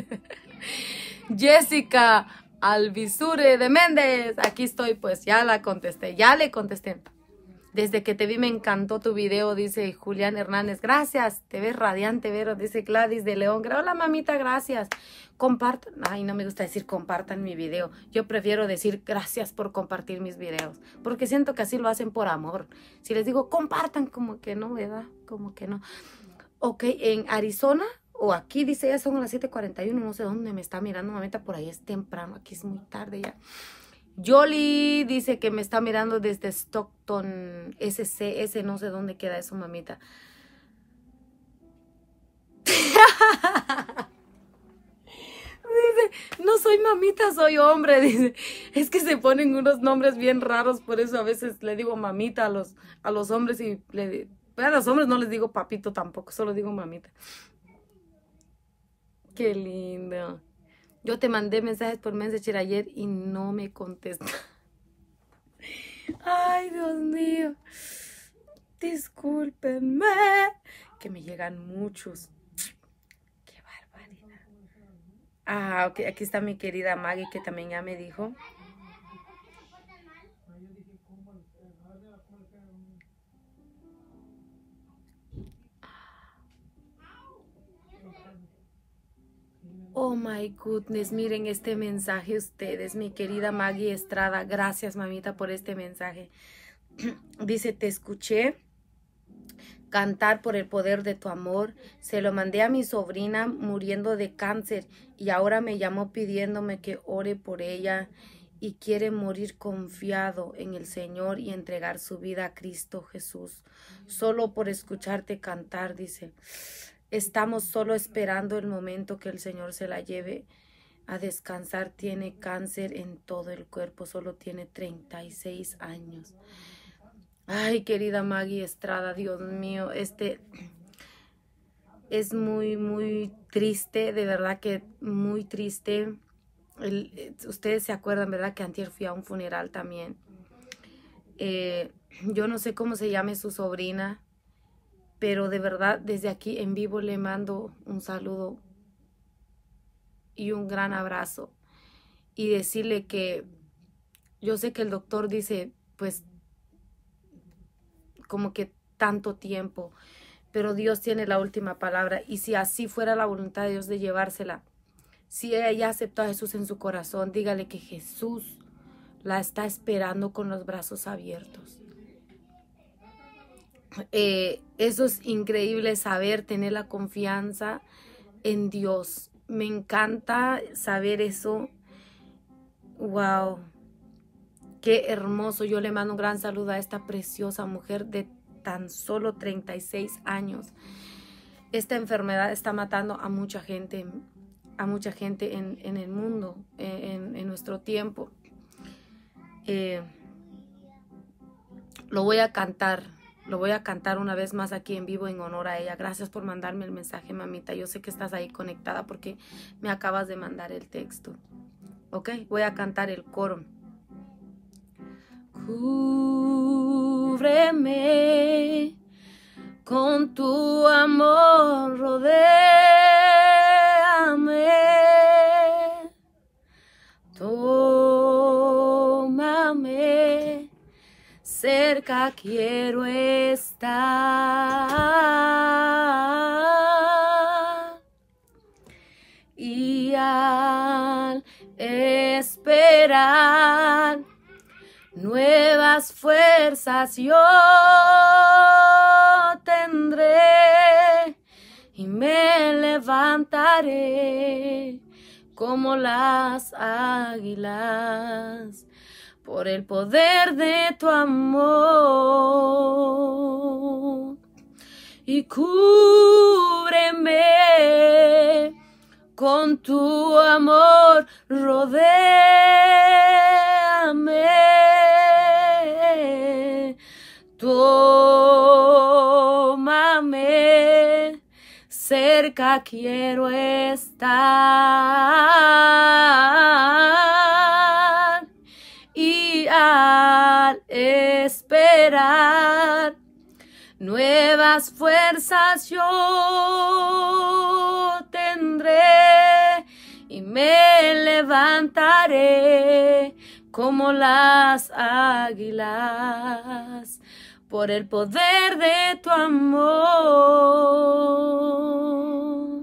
Jessica Alvisure de Méndez, aquí estoy, pues ya la contesté, ya le contesté. Desde que te vi me encantó tu video, dice Julián Hernández. Gracias, te ves radiante, Vero, dice Gladys de León. Hola, mamita, gracias. Compartan, ay, no me gusta decir compartan mi video. Yo prefiero decir gracias por compartir mis videos, porque siento que así lo hacen por amor. Si les digo compartan, como que no, ¿verdad? Como que no. Ok, en Arizona, o aquí dice ya son las 7:41, no sé dónde me está mirando, mamita, por ahí es temprano, aquí es muy tarde ya. Yoli dice que me está mirando desde Stockton, SCS, no sé dónde queda eso, mamita. Dice, no soy mamita, soy hombre. Dice, es que se ponen unos nombres bien raros, por eso a veces le digo mamita a los hombres y a los hombres no les digo papito tampoco, solo digo mamita. Qué lindo. Yo te mandé mensajes por Messenger ayer y no me contesta. Ay, Dios mío. Discúlpenme, que me llegan muchos. Qué barbaridad. Ah, ok, aquí está mi querida Maggie, que también ya me dijo. Oh my goodness, miren este mensaje ustedes, mi querida Maggie Estrada. Gracias, mamita, por este mensaje. Dice, te escuché cantar por el poder de tu amor. Se lo mandé a mi sobrina muriendo de cáncer y ahora me llamó pidiéndome que ore por ella y quiere morir confiado en el Señor y entregar su vida a Cristo Jesús. Solo por escucharte cantar, dice. Estamos solo esperando el momento que el Señor se la lleve a descansar. Tiene cáncer en todo el cuerpo, solo tiene 36 años. Ay, querida Maggie Estrada, Dios mío, es muy triste, de verdad que muy triste. Ustedes se acuerdan, ¿verdad? Que antier fui a un funeral también. Yo no sé cómo se llame su sobrina, pero de verdad desde aquí en vivo le mando un saludo y un gran abrazo. Y decirle que yo sé que el doctor dice, pues, como que tanto tiempo, pero Dios tiene la última palabra. Y si así fuera la voluntad de Dios de llevársela, si ella ya aceptó a Jesús en su corazón, dígale que Jesús la está esperando con los brazos abiertos. Eso es increíble saber, tener la confianza en Dios. Me encanta saber eso. Wow, qué hermoso. Yo le mando un gran saludo a esta preciosa mujer de tan solo 36 años. Esta enfermedad está matando a mucha gente en el mundo, en nuestro tiempo. Lo voy a cantar una vez más aquí en vivo en honor a ella. Gracias por mandarme el mensaje, mamita. Yo sé que estás ahí conectada porque me acabas de mandar el texto. Ok, voy a cantar el coro. Cúbreme con tu amor, rodéame, tómame, cerca quiero estar. Y al esperar nuevas fuerzas yo tendré y me levantaré como las águilas por el poder de tu amor. Y cúbreme con tu amor, rodéame, tómame, cerca quiero estar. Y al esperar nuevas fuerzas yo tendré y me levantaré como las águilas por el poder de tu amor.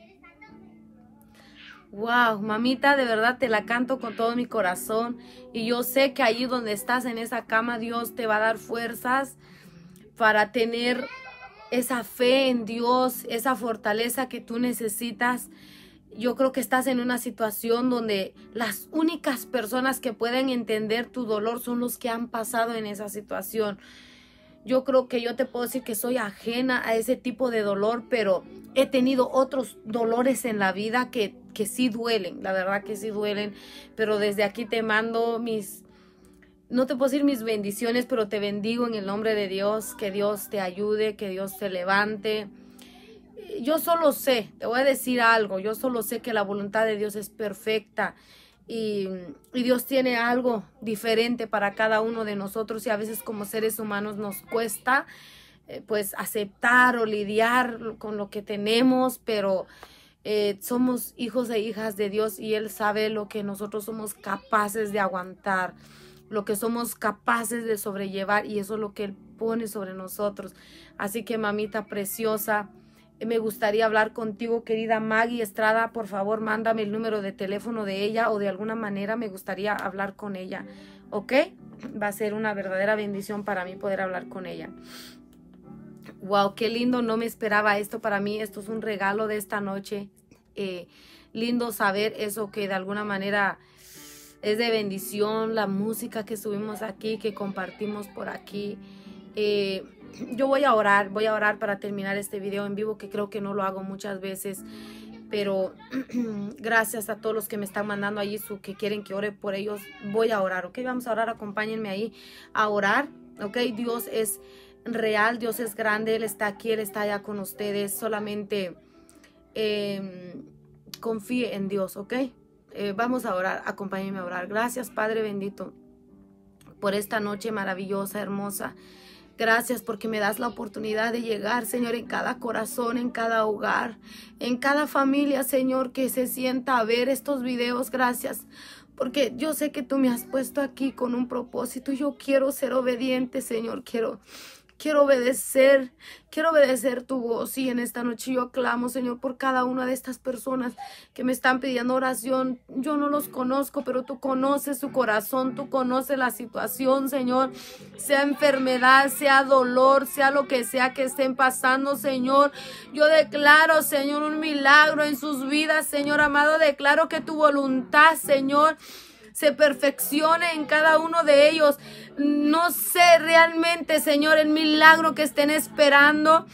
Wow, mamita, de verdad te la canto con todo mi corazón y yo sé que allí donde estás en esa cama Dios te va a dar fuerzas para tener esa fe en Dios, esa fortaleza que tú necesitas. Yo creo que estás en una situación donde las únicas personas que pueden entender tu dolor son los que han pasado en esa situación. Yo creo que yo te puedo decir que soy ajena a ese tipo de dolor, pero he tenido otros dolores en la vida que sí duelen, la verdad que sí duelen. Pero desde aquí te mando no te puedo decir mis bendiciones, pero te bendigo en el nombre de Dios, que Dios te ayude, que Dios te levante. Yo solo sé, te voy a decir algo, yo solo sé que la voluntad de Dios es perfecta y Dios tiene algo diferente para cada uno de nosotros, y a veces como seres humanos nos cuesta pues aceptar o lidiar con lo que tenemos, pero somos hijos e hijas de Dios, y Él sabe lo que nosotros somos capaces de aguantar, lo que somos capaces de sobrellevar, y eso es lo que Él pone sobre nosotros. Así que, mamita preciosa, me gustaría hablar contigo, querida Maggie Estrada. Por favor, mándame el número de teléfono de ella, o de alguna manera me gustaría hablar con ella, ¿ok? Va a ser una verdadera bendición para mí poder hablar con ella. Wow, qué lindo, no me esperaba esto. Para mí esto es un regalo de esta noche. Lindo saber eso, que de alguna manera es de bendición, la música que subimos aquí, que compartimos por aquí. Yo voy a orar para terminar este video en vivo, que creo que no lo hago muchas veces, pero gracias a todos los que me están mandando allí que quieren que ore por ellos. Voy a orar, ¿ok? Vamos a orar, acompáñenme ahí a orar, ¿ok? Dios es real, Dios es grande, Él está aquí, Él está allá con ustedes. Solamente confíe en Dios, ¿ok? Vamos a orar, acompáñenme a orar. Gracias, Padre bendito, por esta noche maravillosa, hermosa. Gracias porque me das la oportunidad de llegar, Señor, en cada corazón, en cada hogar, en cada familia, Señor, que se sienta a ver estos videos. Gracias, porque yo sé que tú me has puesto aquí con un propósito. Yo quiero ser obediente, Señor, quiero obedecer tu voz. Y en esta noche yo clamo, Señor, por cada una de estas personas que me están pidiendo oración. Yo no los conozco, pero tú conoces su corazón, tú conoces la situación, Señor. Sea enfermedad, sea dolor, sea lo que sea que estén pasando, Señor. Yo declaro, Señor, un milagro en sus vidas, Señor amado. Declaro que tu voluntad, Señor, se perfeccione en cada uno de ellos. No sé realmente, Señor, el milagro que estén esperando,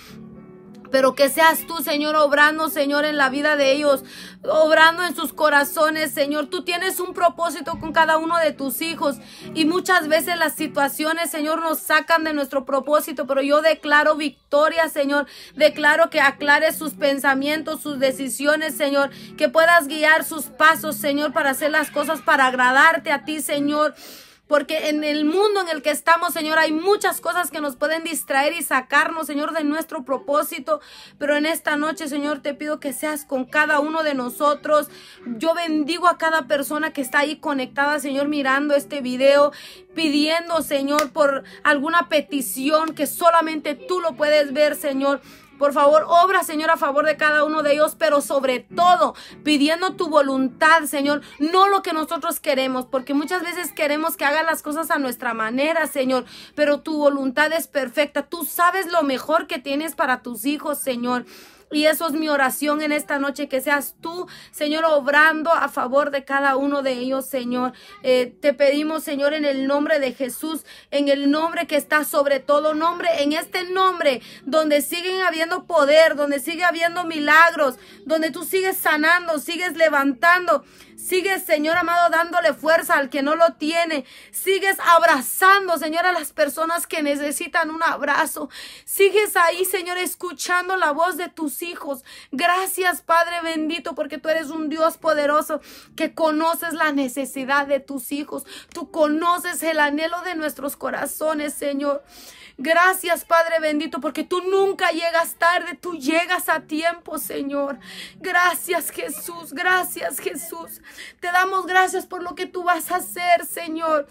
pero que seas tú, Señor, obrando, Señor, en la vida de ellos, obrando en sus corazones, Señor. Tú tienes un propósito con cada uno de tus hijos, y muchas veces las situaciones, Señor, nos sacan de nuestro propósito, pero yo declaro victoria, Señor. Declaro que aclares sus pensamientos, sus decisiones, Señor, que puedas guiar sus pasos, Señor, para hacer las cosas para agradarte a ti, Señor. Porque en el mundo en el que estamos, Señor, hay muchas cosas que nos pueden distraer y sacarnos, Señor, de nuestro propósito. Pero en esta noche, Señor, te pido que seas con cada uno de nosotros. Yo bendigo a cada persona que está ahí conectada, Señor, mirando este video, pidiendo, Señor, por alguna petición que solamente tú lo puedes ver, Señor. Por favor, obra, Señor, a favor de cada uno de ellos, pero sobre todo pidiendo tu voluntad, Señor, no lo que nosotros queremos, porque muchas veces queremos que hagan las cosas a nuestra manera, Señor, pero tu voluntad es perfecta. Tú sabes lo mejor que tienes para tus hijos, Señor. Y eso es mi oración en esta noche, que seas tú, Señor, obrando a favor de cada uno de ellos, Señor. Te pedimos, Señor, en el nombre de Jesús, en el nombre que está sobre todo nombre, en este nombre donde siguen habiendo poder, donde sigue habiendo milagros, donde tú sigues sanando, sigues levantando, sigues, Señor amado, dándole fuerza al que no lo tiene. Sigues abrazando, Señor, a las personas que necesitan un abrazo. Sigues ahí, Señor, escuchando la voz de tus hijos. Gracias, Padre bendito, porque tú eres un Dios poderoso, que conoces la necesidad de tus hijos. Tú conoces el anhelo de nuestros corazones, Señor. Gracias, Padre bendito, porque tú nunca llegas tarde, tú llegas a tiempo, Señor. Gracias, Jesús, gracias, Jesús. Te damos gracias por lo que tú vas a hacer, Señor.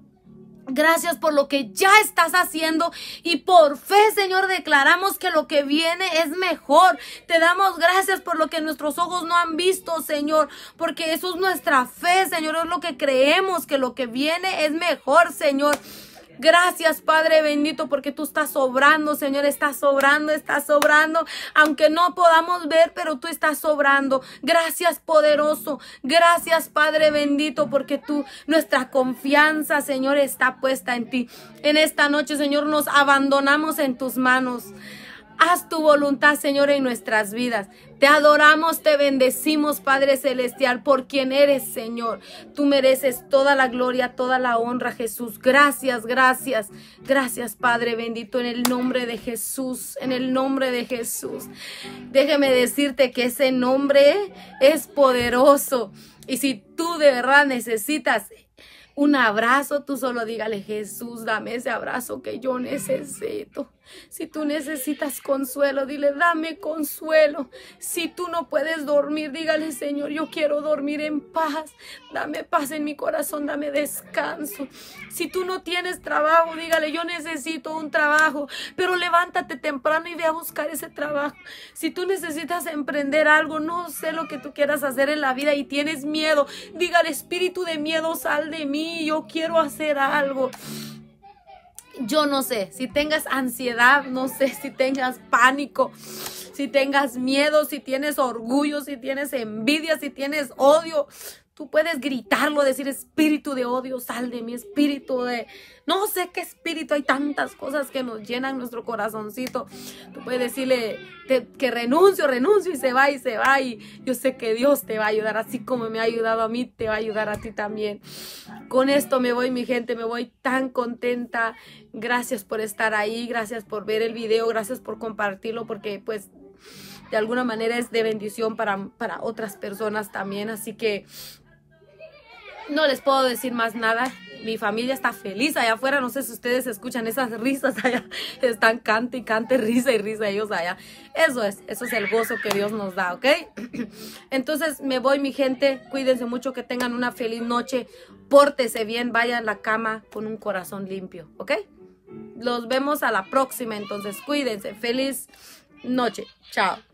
Gracias por lo que ya estás haciendo, y por fe, Señor, declaramos que lo que viene es mejor. Te damos gracias por lo que nuestros ojos no han visto, Señor, porque eso es nuestra fe, Señor, es lo que creemos, que lo que viene es mejor, Señor. Gracias, Padre bendito, porque tú estás obrando, Señor, estás obrando, aunque no podamos ver, pero tú estás obrando. Gracias, poderoso, gracias, Padre bendito, porque nuestra confianza, Señor, está puesta en ti. En esta noche, Señor, nos abandonamos en tus manos. Haz tu voluntad, Señor, en nuestras vidas. Te adoramos, te bendecimos, Padre celestial, por quien eres, Señor. Tú mereces toda la gloria, toda la honra, Jesús. Gracias, gracias, gracias, Padre bendito, en el nombre de Jesús, en el nombre de Jesús. Déjeme decirte que ese nombre es poderoso. Y si tú de verdad necesitas un abrazo, tú solo dígale: Jesús, dame ese abrazo que yo necesito. Si tú necesitas consuelo, dile: dame consuelo. Si tú no puedes dormir, dígale: Señor, yo quiero dormir en paz. Dame paz en mi corazón, dame descanso. Si tú no tienes trabajo, dígale: yo necesito un trabajo, pero levántate temprano y ve a buscar ese trabajo. Si tú necesitas emprender algo, no sé lo que tú quieras hacer en la vida y tienes miedo, dígale: espíritu de miedo, sal de mí, yo quiero hacer algo. Yo no sé, si tengas ansiedad, no sé, si tengas pánico, si tengas miedo, si tienes orgullo, si tienes envidia, si tienes odio, tú puedes gritarlo, decir: espíritu de odio, sal de mí, espíritu de... No sé qué espíritu, hay tantas cosas que nos llenan nuestro corazoncito. Tú puedes decirle que renuncio y se va. Y yo sé que Dios te va a ayudar, así como me ha ayudado a mí, te va a ayudar a ti también. Con esto me voy, mi gente, me voy tan contenta. Gracias por estar ahí, gracias por ver el video, gracias por compartirlo, porque pues de alguna manera es de bendición para otras personas también. Así que no les puedo decir más nada. Mi familia está feliz allá afuera. No sé si ustedes escuchan esas risas allá. Están cante y cante, risa y risa ellos allá. Eso es el gozo que Dios nos da, ¿ok? Entonces me voy, mi gente. Cuídense mucho, que tengan una feliz noche. Pórtese bien, vayan a la cama con un corazón limpio, ¿ok? Los vemos a la próxima, entonces cuídense. Feliz noche. Chao.